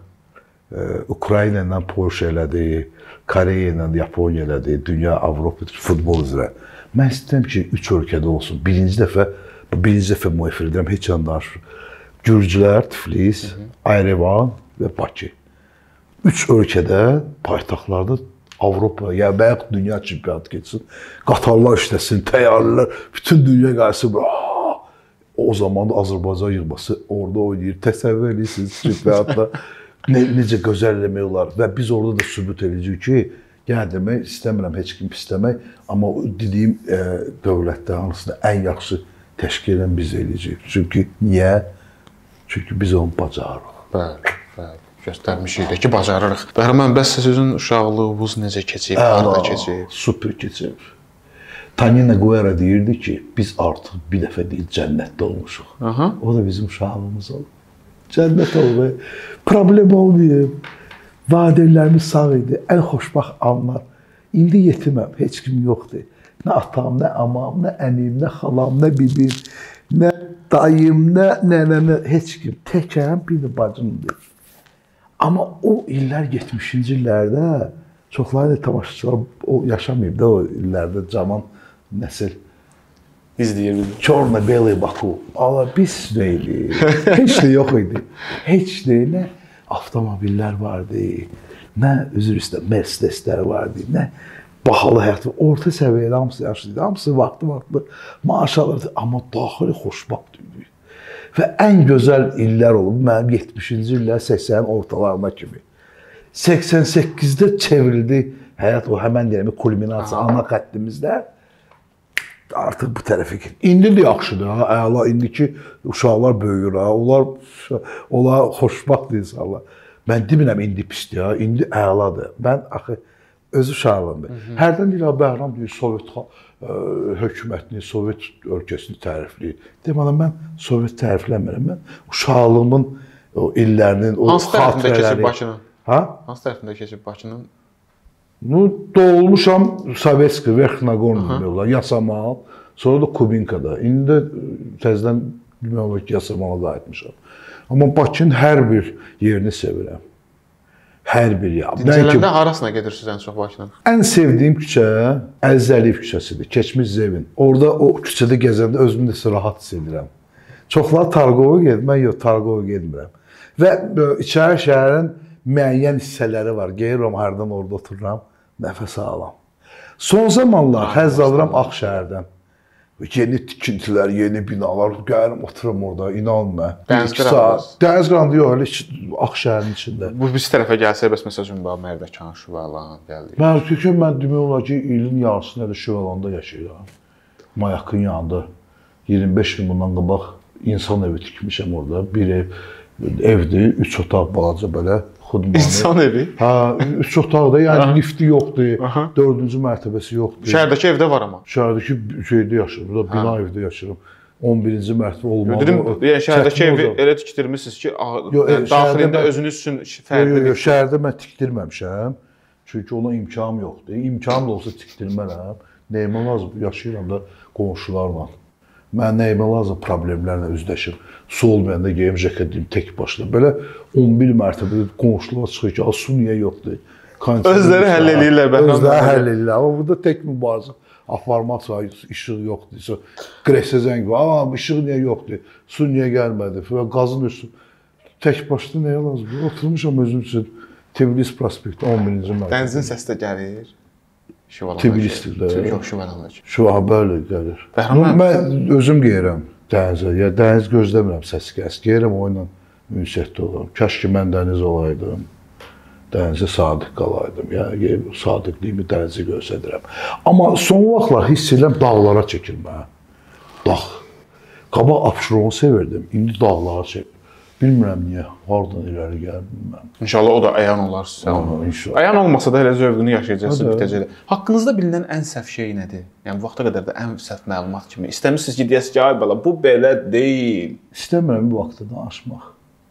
Ukrayna ilə Polşa elədi, Koreya ilə Yaponiya elədi, dünya, Avropa futbol üzrə. Mən istəyirəm ki, üç ölkədə olsun. Birinci dəfə, birinci dəfə müəffir edirəm, heç yan danışır. Gürcülər, Tiflis, Ayrevan və Bakı. Üç ölkədə, paytaxtlarda Avropa, ya və yaxud dünya çempionatı geçsin. Qatarlar işləsin, təyyarələr, bütün dünya gəlsin. O zaman da Azərbaycan yığması orada oynayır. Təsəvvür edirsiniz çempionatda. Ne, necə gözəl eləmək olar və biz orada da sübut edəcəyik ki, yəni demək, istəmirəm heç kim pisləmək, amma dediyim e, dövlətdə hansında ən yaxşı təşkil edən biz eləyəcəyik. Çünki niyə? Çünki biz onu bacarırıq. Bəli, bəli. Göstərmişik də ki, bacarırıq. Bəhrəman, bəs sizin uşaqlığınız necə keçib, harada keçib? Super keçib. Tanina Guerra deyirdi ki, biz artıq bir dəfə deyil cənnətdə olmuşuq. Aha. O da bizim uşaqlığımız oldu. Cənnət oldu. Problem olmayıb. Valideynlərimiz sağ idi. Ən xoşbaxt anlar. İndi yetiməm. Heç kim yoxdur. Nə atam, nə amam, nə əmim, nə xalam, nə bibim, nə dayım, nə nənəm, heç kim. Təkəm, bir də bacımdır. Amma o illər, yetmişinci illərdə çoxları da tamaşaçılar o yaşamayıb da o illərdə cavan nəsil İzləyir bizi. Çorno-Belay Baku. Allah, biz neydi? Heç də yox idi. Heç də nə avtomobillər vardı, nə üzr istəyirəm, Mercedeslər vardı, nə bahalı həyat. Orta səviyyədə hamısı yaşlıydı. Hamısı vaxtı-vaxtı maaş alırdı. Amma daxili xoşbaxt idi. Və ən gözəl illər olub. Mənim yetmişinci illər səksənin ortalarına kimi. səksən səkkizdə çevrildi həyat o həmən deyəmi kulminasiya ana xəttimizdə. Artıq bu tərəfə get. İndi də yaxşıdır, ha, əla. İndiki uşaqlar böyüyür, ha. Onlar, onlar xoşbaxt insanlar. Mən demirəm indi pisdir, ha. İndi əladır. Mən axı öz uşaqlığımdır. Hərdən deyir, Bəhram deyir, Sovet hökumətini, Sovet ölkəsini tərifləyir. Deməli, mən Sovet tərifləmirəm. Mən uşaqlığımın o illərinin, o hansı tərəfində keçib Bakının? Ha? Hansı tərəfində keçib Bakının? Ну, doğulmuşam Sovetski, Verkhnagorny deyirlər, Yasamal, sonra da Kubinkada. İndi də təzədən bilmirəm ki, Yasamala qayıtmışam. Amma Bakının hər bir yerini sevirəm. Hər bir ya. Dincələndə harasına gedirsiniz ən çox Bakıdan? Ən sevdiyim küçə Əziz Əliyev küçəsidir. Keçmiş Zevin. Orada o küçədə gəzəndə özümü də rahat hiss edirəm. Çoxlar Targova gedir, mən yox Targova getmirəm. Və içəri şəhərin müəyyən hissələri var. Gəlirəm hərdən orada otururam, nəfəs alıram. Son zamanlar həzz alıram Ağşəhərdən. Yeni tikintilər, yeni binalar, gəlirəm otururam orada, inanın mən. Dəniz qıranı. Dəniz qıranı yox, elə Ağşəhərin içində. Bu biz tərəfə gəlsə, bəs məsəl üçün Mərdəkan, Şüvəlan gəldik. Mən çünki mən demək olar ki, ilin yarısını da Şüvəlanda yaşayıram. Mayakın yanında iyirmi beş il bundan qabaq insan evi tikmişəm orada. Bir ev, evdir, üç otaq balaca belə. İnsan evi? Hə, üç otaqda, yəni lifti yoxdur, dördüncü mərtəbəsi yoxdur. Şəhərdəki evdə var amma? Şəhərdəki şeydə yaşayırım, burada bina evdə yaşayırım. on birinci mərtəbə olmalı. Dedim, yəni şəhərdəki evi elə tikdirmisiniz ki, daxilində özünüz üçün fərqli. Yox, şəhərdə mən tikdirməmişəm. Çünki ona imkanım yoxdur. İmkanım da olsa tikdirmərəm. Nəyimə lazım, yaşayıram da qonşularla. Mən nəyimə lazım problemlərlə üzləşir. Su olmayanda geyim cəkətim tək başına. Belə on bir mərtəbədə qonşular çıxır ki, su niyə yoxdur? Özləri həll eləyirlər. Özləri həll eləyirlər. Amma burada tək mübarizə aparmaq var, işıq yoxdur. Qresə zəng var, amma işıq niyə yoxdur? Su niyə gəlmədi? Qazın üstü. Tək başına nəyə lazım? Oturmuşam özüm üçün Tiflis prospekti on birinci mərtəbə. Dənizin səsi də gəlir. Tiflisdir də. Yox, Şüvəlanlar. Şüvəlan bəli gəlir. Mən özüm geyirəm dənizə. Ya dəniz gözləmirəm səs kəs. Geyirəm o ilə ünsiyyətdə oluram. Kaş ki mən dəniz olaydım. Dənizə sadiq qalaydım. Yəni sadiqliyimi dənizə göstərirəm. Amma son vaxtlar hiss edirəm dağlara çəkilmə. Dağ. Qabaq Abşeronu sevirdim. İndi dağlara çəkilmə. Bilmirəm niyə, hardan irəli gəlir, bilmirəm. İnşallah o da əyan olar sizə. Əyan olmasa da elə zövqünü yaşayacaqsınız, bitəcək. Haqqınızda bilinən ən səhv şey nədir? Yəni, bu vaxta qədər də ən səhv məlumat kimi. İstəmirsiniz ki, deyəsiniz ki, ay bala, bu belə deyil. İstəmirəm bu vaxtda danışmaq.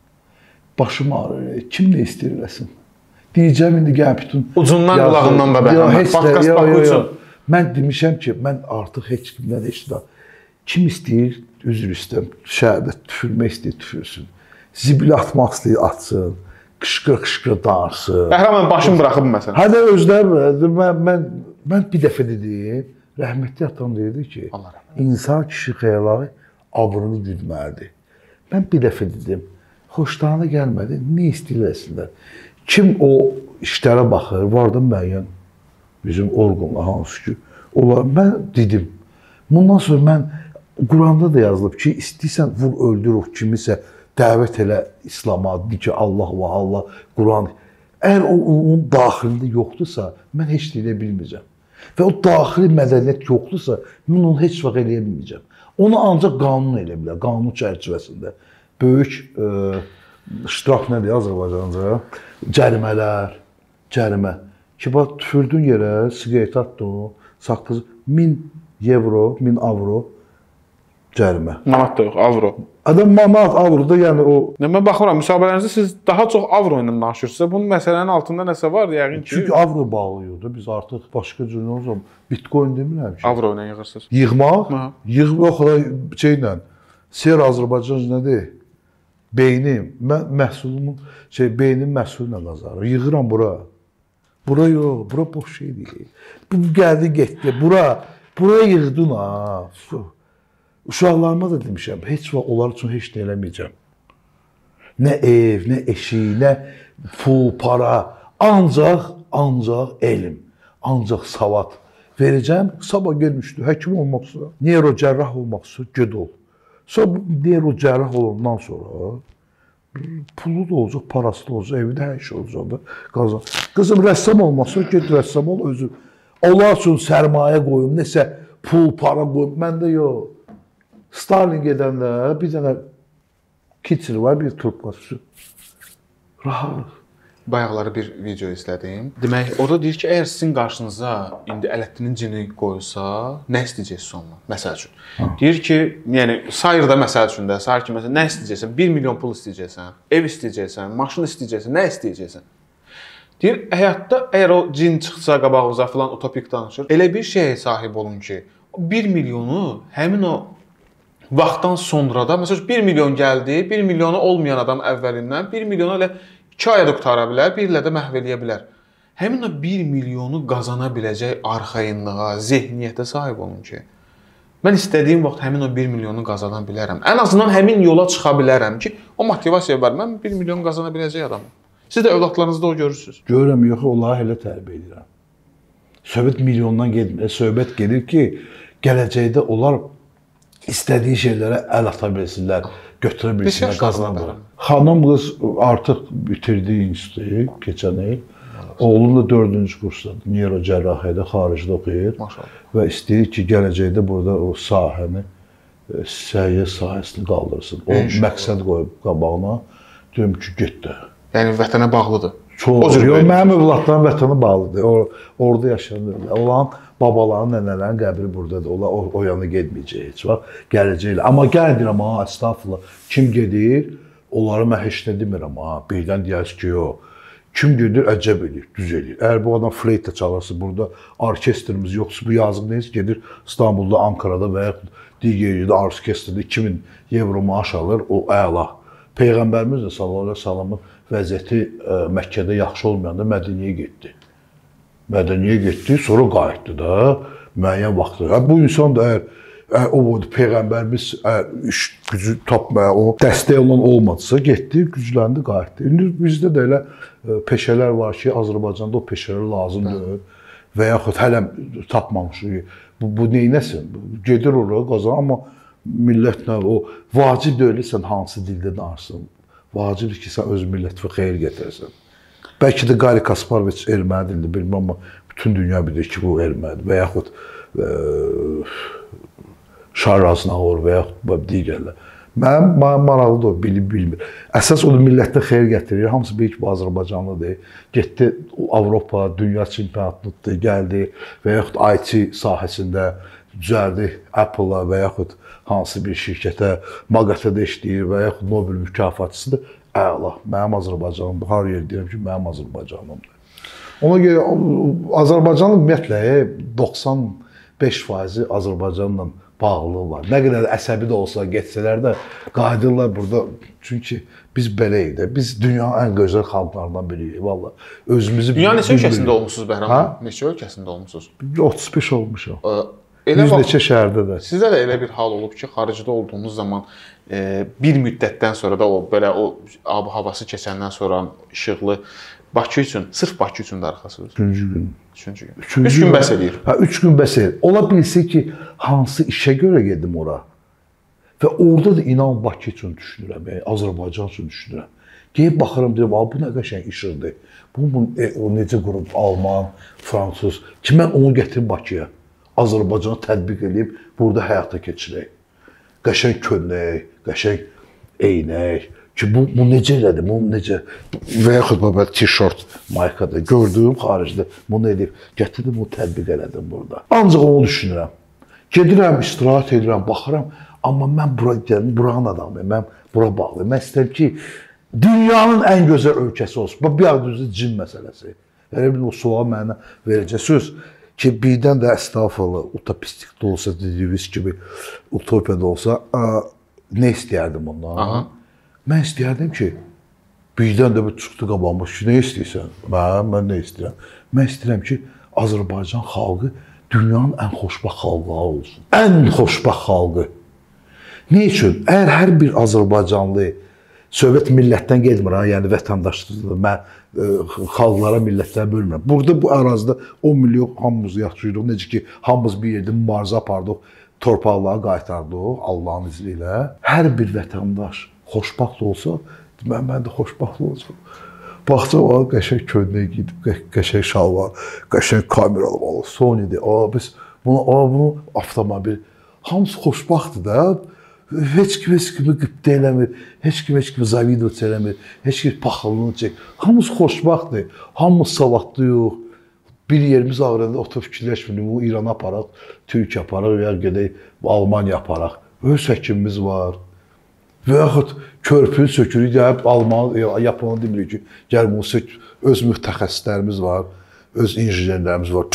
Başım ağrır, kim nə istəyirləsin? Deyəcəm, indi gəl bütün... Ucundan, qulağından da bəhəm. Podcast bax ucun. Mən demişəm ki, mən artıq heç kimdən heç də... Kim istəyir, üzr istəyir, şəhərdə tüfürmək istəyir, tüfürsün. Zibil atmaq istəyir, atsın, qışqır-qışqır danırsın. Bəhrəm, başım bıraxıb məsələn. Hədə özləri, mən, mən, mən bir dəfə dedim, rəhmətli atam deyirdi ki, insan kişi xəyalları abrını güdməlidir. Mən bir dəfə dedim, xoşlarına gəlmədi, nə istəyirləsinlər. Kim o işlərə baxır, var da müəyyən bizim orqanlar hansı ki, onlar, mən dedim, bundan sonra mən, Quranda da yazılıb ki, istəyirsən vur, öldür o kimisə, dəvət elə İslama, de ki, Allah və Allah, Quran. Əgər o, onun daxilində yoxdursa, mən heç də eləyə bilməyəcəm. Və o daxili mədəniyyət yoxdursa, mən onu heç vaxt eləyə bilməyəcəm. Onu ancaq qanun elə bilər, qanun çərçivəsində. Böyük e, ştraf nədir Azərbaycanca? Cərimələr, cərimə. Ki, bax, tüfürdün yerə, siqaret atdın, saxtızı, min evro, min avro cərimə. Manat da yox, avro. Adam manat, avroda, yəni o... Mən baxıram, müsahibələrinizi siz daha çox avro ilə danışırsınız. Bunun məsələnin altında nəsə var, yəqin ki... Çünki avro bağlıyıq da, biz artıq başqa cür nə olsam, bitcoin demirəm ki. Avro ilə yığırsınız. Yığmaq, yığıb o kadar şeylə, seyr Azərbaycan nədir? Beynim, mən məhsulumun, şey, beynim məhsuluyla qazanır. Yığıram bura. Bura yox, bura boş şey deyil. Bu gəldi, getdi, bura, bura yığdın ha. Uşaqlarıma da demişəm, heç vaxt onlar üçün heç nə eləməyəcəm. Nə ev, nə eşik, nə pul, para, ancaq, ancaq elm, ancaq savad verəcəm. Sabah gelmişdi, həkim olmaq istəyir, neyrocərrah olmaq istəyir, ged ol. Sonra neyrocərrah olandan sonra pulu da olacaq, parası da olacaq, evdə hər şey olacaq da qazan. Qızım, rəssam olmaq istəyir, ged rəssam ol, özü. Onlar üçün sərmayə qoyum, nəsə pul, para qoyum, məndə yox. Stalin gedəndə bir dənə kitchen var, bir turp var. Rahat. Bayaqları bir video izlədim. Demək, orada deyir ki, əgər sizin qarşınıza indi Ələddinin cini qoyulsa, nə istəyəcəksiniz ondan? Məsəl üçün. Ha. Deyir ki, yəni sayırda məsəl üçün də, sayır ki, məsələn, nə istəyəcəksən? bir milyon pul istəyəcəksən, ev istəyəcəksən, maşın istəyəcəksən, nə istəyəcəksən? Deyir, həyatda əgər o cin çıxsa qabağınıza filan utopik danışır, elə bir şeyə sahib olun ki, bir milyonu həmin o vaxtdan sonra da, məsələn, bir milyon gəldi, bir milyonu olmayan adam əvvəlindən, bir milyonu elə iki aya da qutara bilər, bir ildə də məhv eləyə bilər. Həmin o bir milyonu qazana biləcək arxayınlığa, zehniyyətə sahib olun ki, mən istədiyim vaxt həmin o bir milyonu qazana bilərəm. Ən azından həmin yola çıxa bilərəm ki, o motivasiya var. Mən bir milyon qazana biləcək adamım. Siz də övladlarınızda o görürsünüz. Görürəm, yox, onları elə tərbiyə edirəm. Söhbət milyondan getmir. Söhbət gedir ki, gələcəkdə onlar istədiyi şeylərə əl ata bilsinlər, götürə bilsinlər, qazana bilsinlər. Xanım qız artıq bitirdi institutu keçən il. Oğlum da dördüncü kursdadır. Neyrocərrahiyyədə xaricdə oxuyur. Maşallah. Və istəyir ki, gələcəkdə burada o sahəni, səhiyyə sahəsini qaldırsın. O məqsəd qoyub qabağına. Deyim ki, get də. Yəni vətənə bağlıdır. Çox. Yox, mənim övladlarım vətənə bağlıdır. Or orada yaşanır. Olan babaların, nənələrin qəbri buradadır. Onlar o, o yana getməyəcək heç vaxt. Gələcəklər. Amma gəl deyirəm, ha, estağfurullah. Kim gedir, onları mən heç nə demirəm. Ha, birdən deyərsiniz ki, yox. Kim gedir, əcəb edir, düz edir. Əgər bu adam fleytlə çalarsa, burada orkestrimiz yoxsa, bu yazıq neysə gedir İstanbulda, Ankarada və ya digər yerdə orkestrdə iki min evro maaş alır, o əla. Peyğəmbərimiz də sallallahu əleyhi və səlləmin vəziyyəti ə, Məkkədə yaxşı olmayanda Mədiniyə getdi. Mədiniyə getdi, sonra qayıtdı da müəyyən vaxtı. Bu insan da əgər o Peyğəmbərimiz iş gücü tapmaya, o dəstək olan olmadısa, getdi, gücləndi, qayıtdı. İndi bizdə də elə peşələr var ki, Azərbaycanda o peşələr lazımdır və yaxud hələ tapmamışıq. Bu, bu neynəsin? Gedir oraya, qazan, amma millətlə o vacib deyilsən hansı dildə danışsın. Vacibdir ki, sən öz millətinə xeyir gətirəsən. Bəlkə də Qari Kasparoviç erməni dildir, bilməm, amma bütün dünya bilir ki, bu ermənidir və yaxud Şar Aznavur və yaxud digərlər. Mənim maraqlıdır o, bilib bilmir. Əsas o millətdə xeyir gətirir. Hamısı bilir ki, bu Azərbaycanlıdır. Getdi Avropa, dünya çempionatını tutdu, gəldi və yaxud I T sahəsində düzəldi Apple-a və yaxud hansı bir şirkətə, Maqatədə işləyir və yaxud Nobel mükafatçısıdır. Əla, mənim Azərbaycanım, hər yer deyirəm ki, mənim Azərbaycanımdır. Ona görə Azərbaycanın ümumiyyətlə doxsan beş faizi Azərbaycanla bağlılığı var. Nə qədər əsəbi də olsa, getsələr də qayıdırlar burada. Çünki biz beləyik də. Biz dünyanın ən gözəl xalqlarından biriyik. Vallahi özümüzü... Dünya neçə ölkəsində olmuşsunuz Bəhram? Ha? Neçə ölkəsində olmuşsunuz? otuz beş olmuşam. Elə yüz neçə şəhərdə də. Sizdə də elə bir hal olub ki, xaricdə olduğunuz zaman e, bir müddətdən sonra da o belə o ab havası keçəndən sonra işıqlı Bakı üçün, sırf Bakı üçün darıxasınız. Üçüncü gün. Üçüncü gün. Üçüncü üç gün bəs eləyir. Hə, üç gün bəs eləyir. Ola bilsə ki, hansı işə görə gedim ora. Və orada da inan Bakı üçün düşünürəm, yəni, Azərbaycan üçün düşünürəm. Gəlib baxıram, deyirəm, bu nə qəşəng işirdir. Bu, bu e, o necə qrup, Alman, Fransız. Ki, mən onu gətirim Bakıya. Azərbaycanı tətbiq edib, burada həyata keçirək. Qəşəng köynək, qəşəng eynək. Ki, bu, bu necə elədi, bu necə, və yaxud belə t-shirt, maykada gördüyüm xaricdə bunu edib, gətirdim, bunu tətbiq elədim burada. Ancaq onu düşünürəm. Gedirəm, istirahət edirəm, baxıram, amma mən bura gəldim, buranın adamıyım, mən bura bağlıyım. Mən istəyirəm ki, dünyanın ən gözəl ölkəsi olsun. Bu, bir adı cin məsələsi. Elə bir o sual mənə verəcəksiniz ki, birdən də əstağfurullah, utopistikdə olsa, dediyiniz kimi, utopiyada olsa, nə istəyərdim ondan? Aha. Mən istəyərdim ki, birdən də bir çıxdı qabağıma ki, nə istəyirsən? Mən, mən nə istəyirəm? Mən istəyirəm ki, Azərbaycan xalqı dünyanın ən xoşbaxt xalqı olsun. Ən xoşbaxt xalqı. Nə üçün? Əgər hər bir Azərbaycanlı, söhbət millətdən getmir, ha, yəni vətəndaşlıqdır, mən e, xalqlara, millətlərə bölmürəm. Burada bu ərazidə on milyon hamımız yaşayırdıq, necə ki, hamımız bir yerdə mübarizə apardıq, torpaqları qaytardıq Allahın izni ilə. Hər bir vətəndaş xoşbaxt olsa, mən, mən də xoşbaxt olacam. Baxca var, qəşəng köynək giydim, qəşəng şal var, qəşəng kameralı var, Sony'dir. Biz bunu, bunu avtomobil, hamısı xoşbaxtdır da. Heç kim heç kimi qıptə eləmir, heç kim heç kimi zavidot eləmir, heç kim paxıllığını çək. Hamısı xoşbaxtdır, hamımız savadlıyıq. Bir yerimiz ağrında oturub fikirləşmirik, bu İrana aparaq, Türkiyə aparaq, ya gedək Almaniya aparaq. Öz həkimimiz var. Və yaxud körpünü sökürük, gəlib Almanı, Yapanı demirik ki, gəl bunu sök, öz mütəxəssislərimiz var, öz injinerlərimiz var.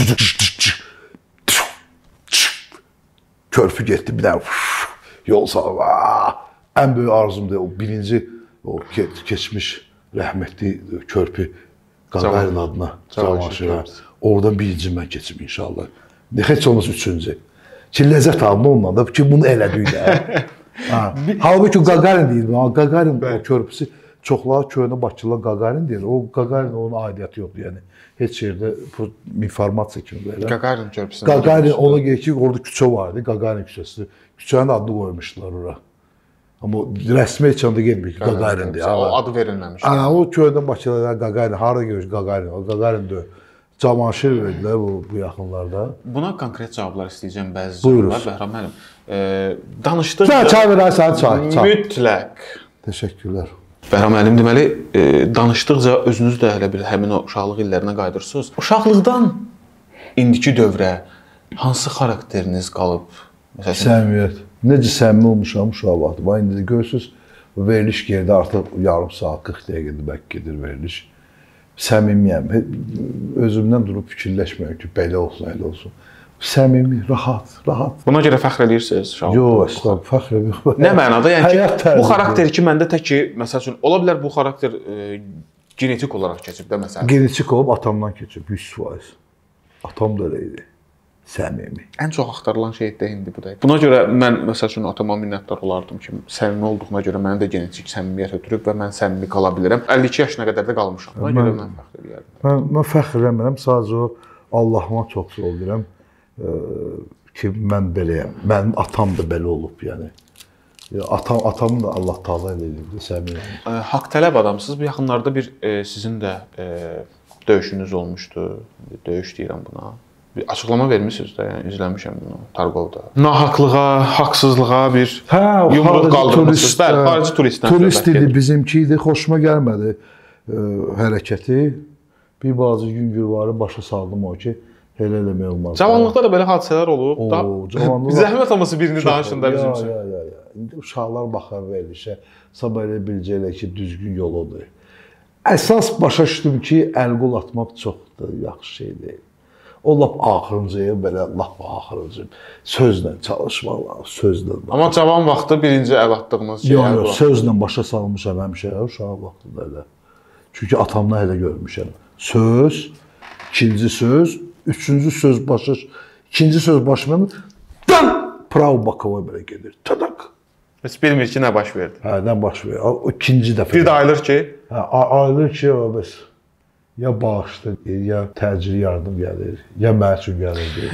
Körpü getdi, bir dənə yol salıb. Ən böyük arzumdur, o birinci o keçmiş rəhmətli körpü Qaqarin adına Cavanşirə. Oradan birinci mən keçim inşallah. Heç olmaz üçüncü. Ki ləzzət alma ondan da ki bunu elədik də. Halbuki Qaqarin deyir. Qaqarin o körpüsü çoxları köhnə Bakılılar Qaqarin deyir. O Qaqarin onun aidiyyatı yoxdur. Yəni heç yerdə informasiya kimi belə. Qaqarin körpüsü. Qaqarin ona görə ki orada küçə vardı, Qaqarin küçəsi. Küçənin adını qoymuşdular ora. Amma rəsmi heç anda gelmir ki, Qaqarindir. O adı verilməmiş. Ana o köhnə Bakılılar Qaqarin, harda görür Qaqarin? O Qaqarindir. Cavanşir verdilər bu, bu yaxınlarda. Buna konkret cavablar istəyəcəm bəzi cavablar. Bəhram müəllim. E, danışdıqca... Çay, çay verərsən, çay, çay. Mütləq. Təşəkkürlər. Bəhram müəllim, deməli, e, danışdıqca özünüz də elə bir həmin o uşaqlıq illərinə qayıdırsınız. Uşaqlıqdan indiki dövrə hansı xarakteriniz qalıb? Məsələn, səmimiyyət. Necə səmimi olmuşam uşaq vaxtı. Bax, indi də görürsünüz, veriliş gerdə artıq yarım saat, qırx dəqiqədir, bəlkə gedir veriliş. Səmimiyəm. Özümdən durub fikirləşmirəm ki, belə olsun, elə olsun. Səmimi, rahat, rahat. Buna görə fəxr edirsiniz? Yox, əslən, fəxr edirəm. Nə mənada? Yəni ki, bu xarakter ki, məndə tək ki, məsəl üçün, ola bilər bu xarakter e, genetik olaraq keçib də, məsələn. Genetik olub atamdan keçib, yüz faiz. Atam da elə idi. Səmimi. Ən çox axtarılan şey də indi bu da. Buna görə mən, məsəl üçün, atama minnətdar olardım ki, səmimi olduğuna görə mənim də genetik səmimiyyət ötürüb və mən səmimi qala bilirəm. əlli iki yaşına qədər də qalmışam. Buna görə mən fəxr edirəm. Mən, mən fəxr eləmirəm, sadəcə o Allahıma çox sağ edirəm ki, mən beləyəm. Mənim atam da belə olub, yəni. Atam, atamın da Allah Taala elə edirdi, səmimi. Haqq tələb adamsınız. Bu yaxınlarda bir e, sizin də e, döyüşünüz olmuşdu. Döyüş deyirəm buna. Bir açıqlama vermisiniz də, yəni izləmişəm bunu Targovda. Nahaqlığa, haqsızlığa bir hə, yumruq qaldırmışsınız. Bəli, xarici turistdən. Turist idi, bizimki idi, xoşuma gəlmədi ə, hərəkəti. Bir bazı yüngülvarı başa saldım o ki, elə eləmək olmaz. Cavanlıqda da belə hadisələr olub. O, cavanlıqda... Zəhmət olması birini danışın da bizim üçün. Ya, ya, ya. İndi uşaqlar baxar verilişə, sabah elə biləcəklər ki, düzgün yol odur. Əsas başa düşdüm ki, əl-qol atmaq çox da yaxşı şey deyil. O lap axırıncıya, belə lap axırıncı sözlə çalışmaq lazım, sözlə. Amma cavan vaxtı birinci əl atdığınız şey. Yox, yox, sözlə başa salmışam həmişə, uşaq vaxtında elə. Çünki atamdan elə görmüşəm. Söz, ikinci söz, üçüncü söz başa, ikinci söz başlayan, dan, prav bakava belə gedir, tadak. Heç bilmir ki, nə baş verdi. Hə, nə baş verdi, o ikinci dəfə. Bir də ayılır ki? Hə, ayılır ki, o bəs. Ya bağışdır, ya təcili yardım gəlir, ya mən üçün gəlir.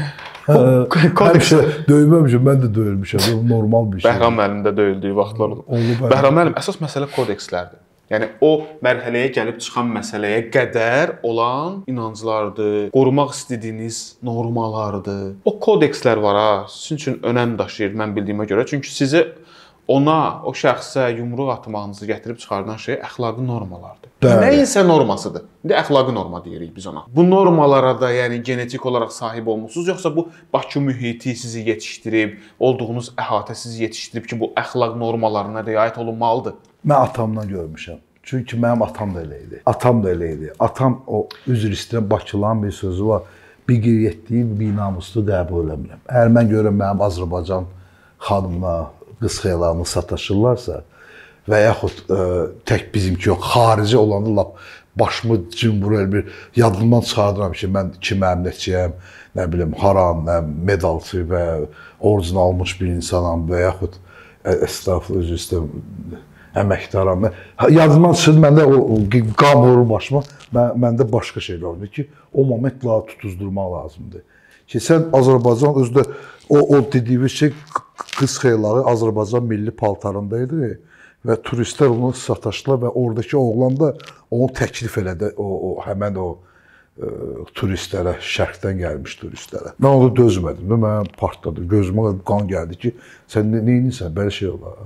Həmişə döyməmişəm, mən də döyülmüşəm. Bu normal bir şey. Bəhram müəllim də döyüldüyü vaxtlar olub. Bəhram müəllim, əsas məsələ kodekslərdir. Yəni o mərhələyə gəlib çıxan məsələyə qədər olan inanclardır, qorumaq istədiyiniz normalardır. O kodekslər var ha, sizin üçün önəm daşıyır mən bildiyimə görə. Çünki sizi ona, o şəxsə yumruq atmağınızı gətirib çıxardan şey əxlaqi normalardır. Nəyinsə normasıdır. İndi əxlaqi norma deyirik biz ona. Bu normalara da, yəni genetik olaraq sahib olmusunuz, yoxsa bu Bakı mühiti sizi yetişdirib, olduğunuz əhatə sizi yetişdirib ki, bu əxlaq normalarına riayət olunmalıdır? Mən atamdan görmüşəm. Çünki mənim atam da elə idi. Atam da elə idi. Atam o üzr istəyirəm, Bakıların bir sözü var. Bir qeyrətliyi, bir namuslu qəbul eləmirəm. Əgər mən görürəm mənim Azərbaycan xanımla qız xəyallarını sataşırlarsa və yaxud ə, tək bizimki yox, xarici olanda lap başımı cımbur el bir yadımdan çıxardıram ki, mən kim əmnətçiyəm, nə bilim, haram, nə medalçı və orucunu almış bir insanam və yaxud əstəğfurullah, özü istəyəm, əməkdaram. Yadımdan çıxır, məndə o, o qan vurur başıma, mən, məndə başqa şeylər oldu ki, o momentlə tutuzdurmaq lazımdır. Ki, sən Azərbaycan özdə o, o dediyimiz şey, qız xeyirləri Azərbaycan milli paltarındaydı və turistlər onu sataşdılar və oradakı oğlan da onu təklif elədi, o, o, həmən o e, turistlərə, şərqdən gəlmiş turistlərə. Mən onu dözmədim, mən partladım, gözümə qan gəldi ki, sən nə edirsən, belə şey olar.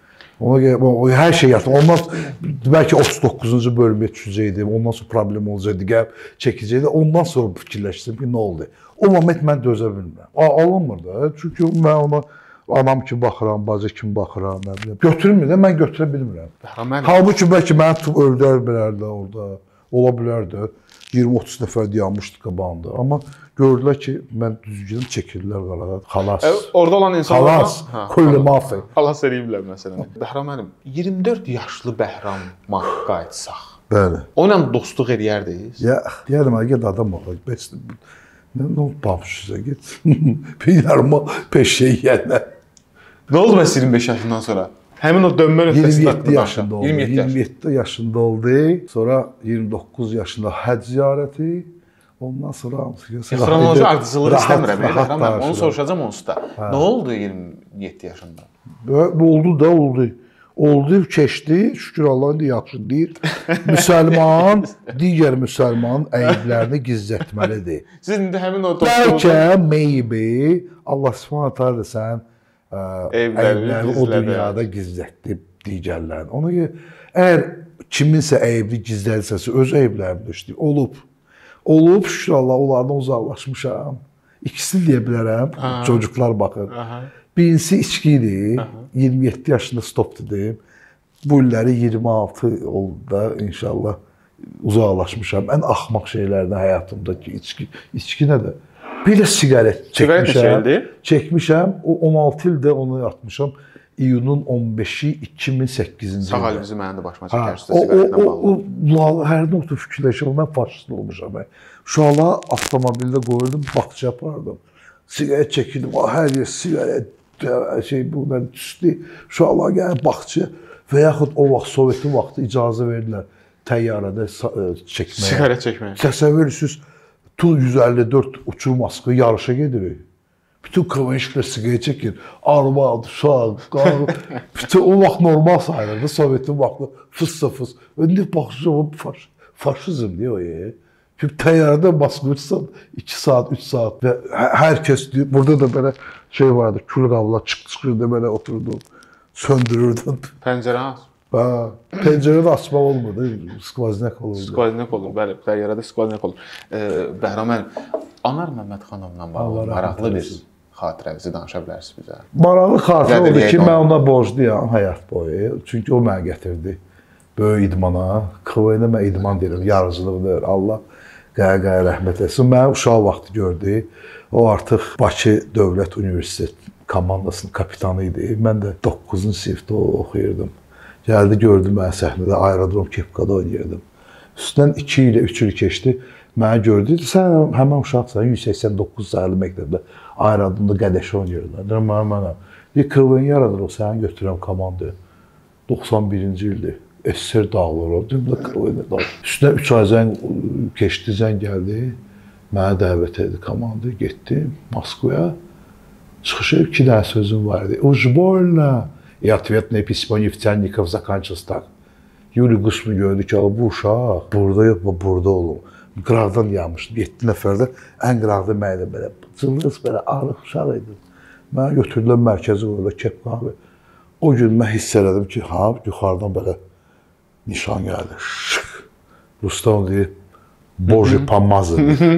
Ona görə hər şey yaptım. Ondan bəlkə otuz doqquzuncu bölümə düşəcəkdim, ondan sonra problem olacaqdı, gəlib çəkəcəkdi. Ondan sonra fikirləşdim ki, nə oldu? O moment mən dözə bilmirəm. Alınmır da, çünki mən ona anam kimi baxıram, bacı kimi baxıram, nə bilim. Götürmür də, mən götürə bilmirəm. Halbuki bəlkə məni tutub öldürər bilərdi orada, ola bilərdi. iyirmi otuz nəfər dayanmışdı qabağında. Amma gördülər ki, mən düzgün çəkirlər qarağa. Xalas. E, orada olan insanlar xalas, kulli mafi. Xalas eləyiblər məsələn. Bəhram müəllim, iyirmi dörd yaşlı Bəhrama qayıtsaq. Bəli. O ilə dostluq eləyərdiniz? Ya, deyərdim, get adam ol. Bəs nə nə papşıza get. Bilirəm o peşəyə yənə. Nə oldu bəs iyirmi beş yaşından sonra? Həmin o dönmə nöqtəsi iyirmi yeddi yaşında oldu. iyirmi yeddi iyirmi yeddi yaşında oldu. Sonra iyirmi doqquz yaşında həcc ziyarəti. Ondan sonra xronoloji ardıcılıq istəmirəm. Bəhram müəllim, onu soruşacağam onsuz da. Nə oldu iyirmi yeddi yaşında? Oldu da oldu. Oldu, keçdi. Şükür Allah indi yaxşı deyir. Müsəlman digər müsəlmanın əyblərini gizlətməlidir. Siz indi həmin o dostluğu bəlkə maybe Allah Subhanahu taala sən əybləri o dünyada gizlətdi digərlərin. Ona görə əgər kiminsə əybi gizlədirsə, öz əyblərini düşdü. Olub. Olub, şükür Allah, onlardan uzaqlaşmışam. İkisini deyə bilərəm. Aha. Çocuklar baxır. Aha. Birincisi içki idi. iyirmi yeddi yaşında stop dedim. Bu illəri iyirmi altı oldu da inşallah uzaqlaşmışam. Ən axmaq şeylərdən həyatımdakı içki. İçki nədir? Bir də siqaret çəkmişəm. Çəkmişəm. O on altı ildə onu atmışam. İyunun on beşi iki min səkkizinci ildə. Sağ əlinizi mənim də başıma çəkərsiniz siqaretlə bağlı. O, hərdən oturub fikirləşirəm, mən faşist olmuşam. Uşaqlar avtomobildə qoyurdum, bağça yapardım. Siqaret çəkirdim, hər yer siqaret, şey, bu, mən tüstü. Uşaqlar gəlir bağça və yaxud o vaxt, Sovetin vaxtı icazə verdilər təyyarədə çəkməyə. Siqaret çəkməyə. Təsəvvürürsünüz, Tu yüz əlli dörd uçur maskı yarışa gedirik. Bütün kıvınçlar siqaret çəkir. Arvad, uşaq, qarı. Bütün o vaxt normal sayılırdı. Sovetin vaxtı fıssa fıs. İndi baxışım, faşizm deyə o yer. Çünki təyyarədə maskı uçsan iki saat, üç saat və hər kəs deyir. Burada da belə şey vardı, kül qablar çıx-çıxırdı, belə oturdum, söndürürdüm. Pəncərə aç. Ha, pəncərədə açmaq olmadı, skvaznak olurdu. Skvaznak olur, bəli, təyyarədə skvaznak olur. Bəhram müəllim, Anar Məmmədxanovla bağlı maraqlı bir xatirənizi danışa bilərsiniz bizə? Maraqlı xatirə odur ki, mən ona borcluyam həyat boyu. Çünki o mənə gətirdi böyük idmana. K V N-ə mən idman deyirəm, yarıcılıq deyir. Allah qəyə-qəyə rəhmət etsin. Mən uşaq vaxtı gördü. O artıq Bakı Dövlət Universitet komandasının kapitanı idi. Mən də doqquzuncu sinifdə oxuyurdum. Gəldi, gördü mənə səhnədə, aerodrom kepkada oynayırdım. Üstündən iki ilə üç il keçdi. Mənə gördü, sən həmən uşaqsan, yüz səksən doqquz sayılı məktəbdə aerodromda qədəşə oynayırlar. Deyirəm, mənə, mənə. Bir K V N yaradır o, səni götürürəm komandı. doxsan birinci ildir. S S R dağılır o, deyim də K V N dağılır. Üstündən üç ay zəng keçdi, zəng gəldi. Mənə dəvət etdi komandı, getdim Moskvaya. Çıxışıb iki dənə sözüm var idi. Ujbolna. И ответное письмо нефтяников закончилось так. Yuli qışmı gördü ki, bu uşaq burada yox, burada olub. Qıraqdan yağmışdı, yeddi nəfərdə ən qıraqda mənə belə cılız, belə ağrıq uşaq idi. Mənə götürdülər mərkəzi orada, kepka abi. O gün mən hiss elədim ki, ha, yuxarıdan belə nişan gəldi. Şık. Rustam deyir, Boji Pamazı.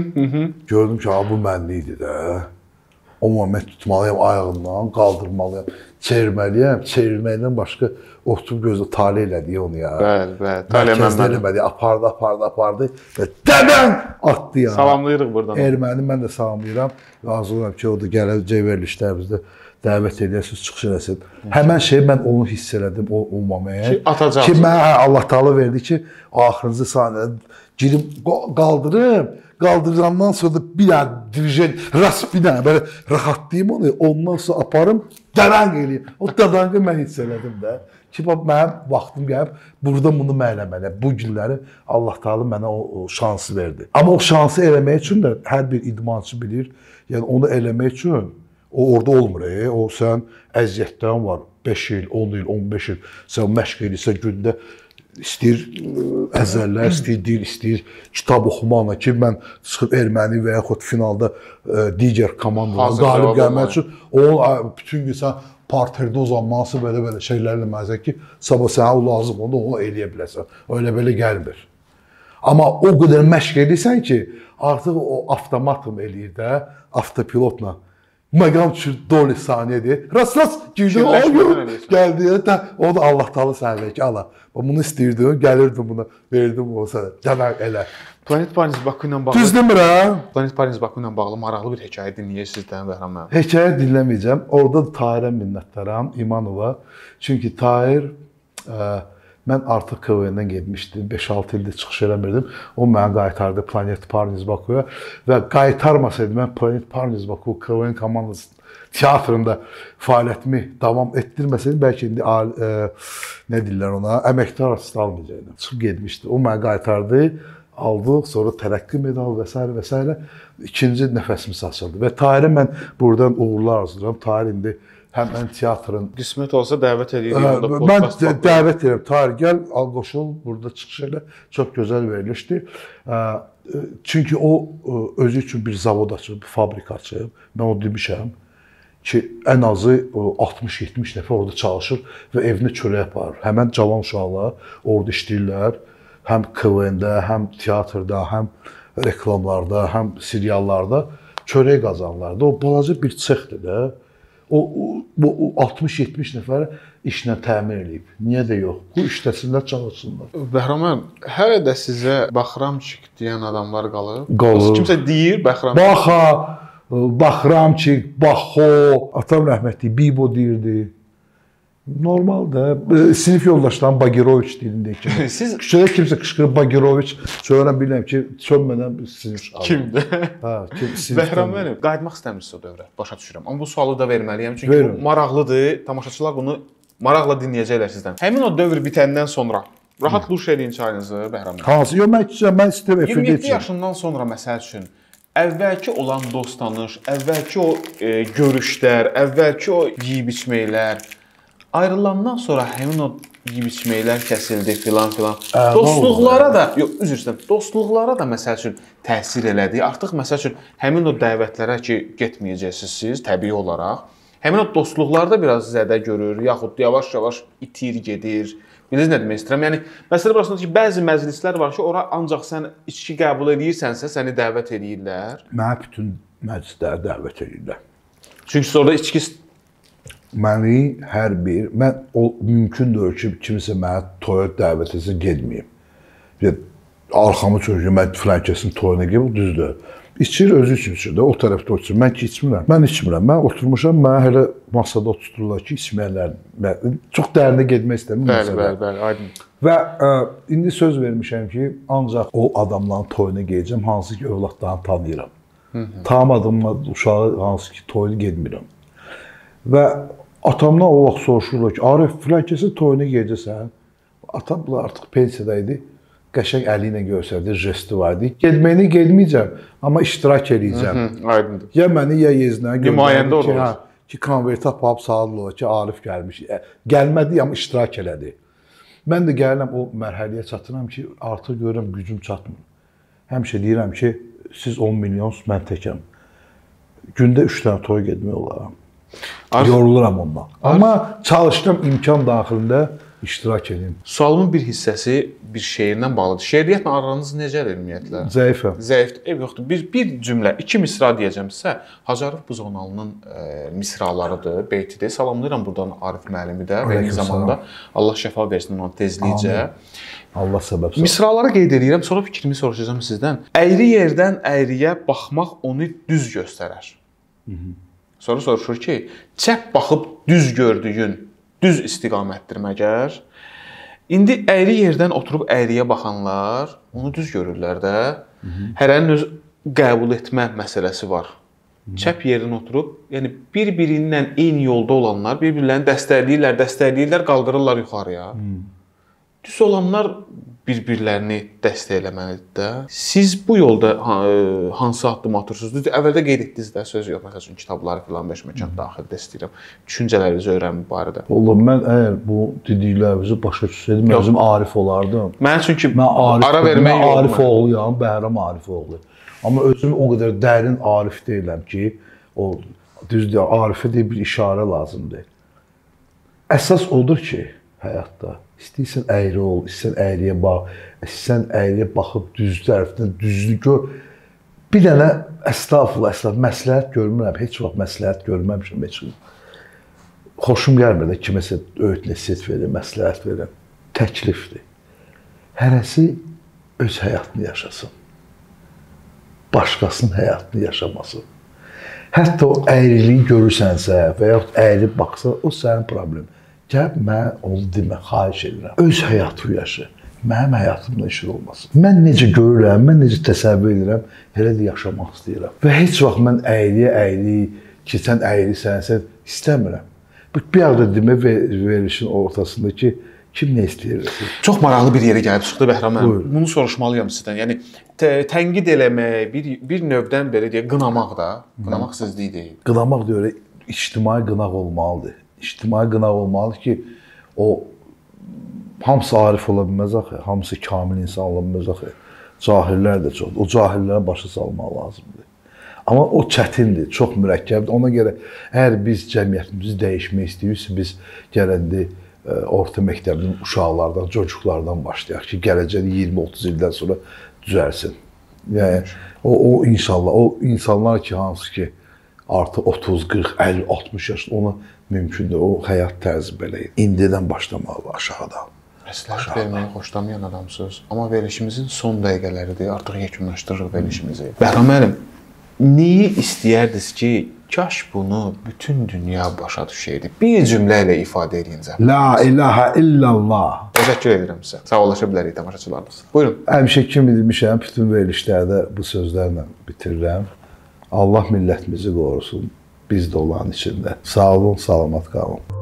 Gördüm ki, ha, bu mənli idi də. O moment tutmalıyam ayağından, qaldırmalıyam, çevirməliyəm. Çevirməkdən başqa oturub gözlə tali elədi onu ya. Bəli, bəli. Tali eləmədi. Apardı, apardı, apardı və dədən atdı ya. Salamlayırıq buradan. Erməni mən də salamlayıram. Arzulayıram ki, o da gələcək verilişlərimizdə dəvət edəsiniz, çıxış eləsin. Həmən şeyi mən onu hiss elədim, o olmamaya. Ki, atacaq. Ki, mən Allah Taala verdi ki, axırıncı saniyədə girim, qaldırım. Qaldırandan sonra da bir dənə dirijen, rast bir dənə belə rahatlayayım onu, ondan sonra aparım, dərang eləyim. O dərangı mən hiss elədim də. Ki, mənim vaxtım gəlib, burada bunu mən eləməliyəm. Bu günləri Allah Taala mənə o, o şansı verdi. Amma o şansı eləmək üçün də hər bir idmançı bilir, yəni onu eləmək üçün o orada olmur. E, o sən əziyyətdən var, beş il, on il, on beş il, sən məşq edirsən gündə, istəyir əzəllər, istəyir dil, istəyir kitab oxumaqla ki, mən çıxıb erməni və yaxud finalda ə, digər komandalara qalib gəlmək üçün onun bütün gün sən parterdə uzanması belə-belə şeylərlə məzək ki, sabah sənə o lazım oldu, onu eləyə biləsən. Öyle belə gəlmir. Amma o qədər məşq edirsən ki, artıq o avtomatım eləyir də, avtopilotla. Məqam üçün doli saniyədir. Rast rast girdim, o gün gəldi. O da Allah Taala sənə verir ki, ala. Bunu istəyirdim, gəlirdim buna, verdim o sənə. Demək elə. Planet Paris Baku ilə bağlı. Düz demirəm. Planet Paris Baku ilə bağlı maraqlı bir hekayə dinləyək sizdən Bəhram müəllim. Hekayə dinləməyəcəm. Orada da Tahirə minnətdaram, İmanova. Çünki Tahir ə, Mən artıq K V N-dən getmişdim, beş altı ildir çıxış eləmirdim. O mənə qaytardı Planet Parnis Bakuya və qaytarmasaydı mən Planet Parnis Baku K V N komandası teatrında fəaliyyətimi davam etdirməsəydim, bəlkə indi e, nə deyirlər ona, əməkdar artist almayacaqdım. Çıxıb getmişdi. O mənə qaytardı, aldıq, sonra tərəqqi medal və s. və s. İkinci nəfəsimiz açıldı və Tahirə mən buradan uğurlar arzulayıram. Tahir indi həm mən teatrın... Qismət olsa dəvət edirik. Mən dəvət edirəm. Tahir, gəl, al qoşul, burada çıxış elə. Çox gözəl verilişdir. Çünki o, özü üçün bir zavod açıb, fabrik açıb. Mən o demişəm ki, ən azı altmış yetmiş nəfər orada çalışır və evinə çörək aparır. Həmən cavan uşaqlar orada işləyirlər. Həm K V N-də, həm teatrda, həm reklamlarda, həm seriallarda çörək qazanırlar. O balaca bir sexdir də. O, o, o altmış yetmiş nəfər işlə təmin edib. Niyə də yox? Bu işləsinlər, çalışsınlar. Bəhramən, hələ də sizə Baxramçik deyən adamlar qalıb. Qalıb. Kimsə deyir Baxramçik. Baxa, Baxramçik, Baxo. Atam rəhmətli Bibo deyirdi. Normaldır. Sinif yoldaşlarım Bagiroviç dilində kimi. Siz küçədə kimsə qışqırıb Bagiroviç, sonra bilirəm ki, çönmədən sinif alır. Kimdir? Hə, kim sinif. Bəhram mənim qayıtmaq istəmirsiniz o dövrə. Başa düşürəm. Amma bu sualı da verməliyəm çünki Verin. bu maraqlıdır. Tamaşaçılar bunu maraqla dinləyəcəklər sizdən. Həmin o dövr bitəndən sonra rahat luş eləyin çayınızı Bəhram mənim. Hansı? Yox, mən mən istəyirəm efirdə iyirmi yeddi yaşından sonra məsəl üçün əvvəlki olan dost tanış, əvvəlki o e, görüşlər, əvvəlki o yeyib-içməklər ayrılandan sonra həmin o yeyib-içməklər kəsildi filan filan. Ə, dostluqlara da, yox, üzr istəyirəm, dostluqlara da məsəl üçün təsir elədi. Artıq məsəl üçün həmin o dəvətlərə ki, getməyəcəksiniz siz təbii olaraq. Həmin o dostluqlarda biraz zədə görür, yaxud yavaş-yavaş itir, gedir. Bilirsiniz nə demək istəyirəm? Yəni məsələ burasında ki, bəzi məclislər var ki, ora ancaq sən içki qəbul edirsənsə, səni dəvət edirlər. Mənə bütün məclislərə dəvət edirlər. Çünki orada içki Məni hər bir, mən o mümkündür ki, kimisə mənə toya dəvət etsin, getməyim. Arxamı çökür, mən filankəsin toyuna gedib, düzdür. İçir, özü üçün içir də, o tərəfdə oturur. Mən ki, içmirəm. Mən içmirəm. Mən oturmuşam, mənə hələ masada oturturlar ki, içməyənlər. Çox dərinə getmək istəmirəm. Bəli, bəli, bəli, aydın. Və ə, indi söz vermişəm ki, ancaq o adamların toyuna gedəcəm, hansı ki, övladlarını tanıyıram. Tanımadığım uşağı hansı ki, toyuna getmirəm. Və atamdan o vaxt soruşurlar ki, Arif, filankəsin toyuna gedəcəksən. Atam artıq pensiyada idi. Qəşəng əli ilə göstərdi, jesti var idi. Getməyini getməyəcəm, amma iştirak edəcəm. Aydındır. Ya məni, ya yezinə nümayəndə olur. Hə, ki, konverti apab sağlıqla ki, Arif gəlmiş. Gəlmədi, amma iştirak elədi. Mən də gəlirəm o mərhələyə çatıram ki, artıq görürəm gücüm çatmır. Həmişə deyirəm ki, siz on milyonsuz, mən təkəm. Gündə üç dənə toy getmək olaram. Yoruluram ondan. Amma çalışdım imkan daxilində iştirak edin. Sualımın bir hissəsi bir şeirlə bağlıdır. Şeiriyyətlə aranız necədir ümumiyyətlə? Zəifəm. Zəifdir. Ev yoxdur. Bir, bir cümlə, iki misra deyəcəm sizə. Hacı Arif Buzonalının e, misralarıdır, beytidir. Salamlayıram buradan Arif müəllimi də və eyni zamanda Allah şəfa versin ona tezlikcə. Amin. Allah səbəb sağ. Misraları qeyd edirəm, sonra fikrimi soruşacağam sizdən. Əyri yerdən əyriyə baxmaq onu düz göstərər. Hı -hı. Sonra soruşur ki, çəp baxıb düz gördüyün düz istiqamətdir məgər? İndi əyri yerdən oturub əyriyə baxanlar onu düz görürlər də. Hı -hı. Hərənin öz qəbul etmə məsələsi var. Hı -hı. Çəp yerdən oturub, yəni bir-birindən eyni yolda olanlar bir-birlərini dəstəkləyirlər, dəstəkləyirlər, qaldırırlar yuxarıya. Hı -hı. Düz olanlar bir-birlərini dəstəkləməlidir də. Siz bu yolda hansı addım atırsınız? Əvvəldə qeyd etdiniz də, söz yox. Məsəl üçün kitabları filan beş məkan daxildə istəyirəm. Düşüncələrinizi öyrənmək barədə. Vallahi mən əgər bu dediklərinizi başa düşsəydim, mən özüm Arif olardım. Mən çünki mən Arif, ara vermək mən Arif oğluyam, Bəhram Arif oğlu. Amma özüm o qədər dərin Arif deyiləm ki, o düzdür, Arifə deyə bir işarə lazımdır. Əsas odur ki, həyatda İstəyirsən əyri ol, istəyirsən əyriyə bax, istəyirsən əyriyə baxıb düz tərəfdən düzlü gör. Bir dənə əstağfurullah, əstağfurullah, məsləhət görmürəm, heç vaxt məsləhət görməmişəm heç vaxt. Xoşum gəlmir də kiməsə öğüt nəsihət verir, məsləhət verir. Təklifdir. Hərəsi öz həyatını yaşasın. Başqasının həyatını yaşamasın. Hətta o əyriliyi görürsənsə və yaxud əyri baxsa, o sənin problem. Gəl mən onu demə, xahiş edirəm. Öz həyatı yaşa. Mənim həyatımda işin olmasın. Mən necə görürəm, mən necə təsəvvür edirəm, elə də yaşamaq istəyirəm. Və heç vaxt mən əyliyə əyli, ki, sən əylisən, sən istəmirəm. Bir arada demə verilişin ortasında ki, kim nə istəyir? Çox maraqlı bir yerə gəlib çıxdı Bəhram müəllim. Bunu soruşmalıyam sizdən. Yəni tənqid eləmək, bir bir növdən belə deyə qınamaq da, qınamaq sizlik deyil. Qınamaq da öyle ictimai qınaq olmalıdır. İctimai qınaq olmalıdır ki, o hamısı arif ola bilməz axı, hamısı kamil insan ola bilməz axı. Cahillər də çoxdur. O cahillərə başa salmaq lazımdır. Amma o çətindir, çox mürəkkəbdir. Ona görə əgər biz cəmiyyətimizi dəyişmək istəyirsə, biz gələndə orta məktəbin uşaqlardan, çocuqlardan başlayaq ki, gələcək iyirmi otuz ildən sonra düzəlsin. Yəni o, o inşallah, o insanlar ki, hansı ki artıq otuz, qırx, əlli, altmış yaş ona mümkündür. O həyat tərzi belə idi. İndidən başlamalı aşağıdan. Məsləhət verməyi xoşlamayan adamsınız. Amma verilişimizin son dəqiqələridir. Artıq yekunlaşdırırıq verilişimizi. Bəhram müəllim, nəyi istəyərdiniz ki, kaş bunu bütün dünya başa düşəydi? Bir cümlə ilə ifadə edin zəhmət. La ilahə illallah. Təşəkkür edirəm sizə. Sağollaşa bilərik tamaşaçılarımız. Buyurun. Həmişə kimi demişəm, bütün verilişlərdə bu sözlərlə bitirirəm. Allah millətimizi qorusun, biz də olan içində. Sağ olun, salamat qalın.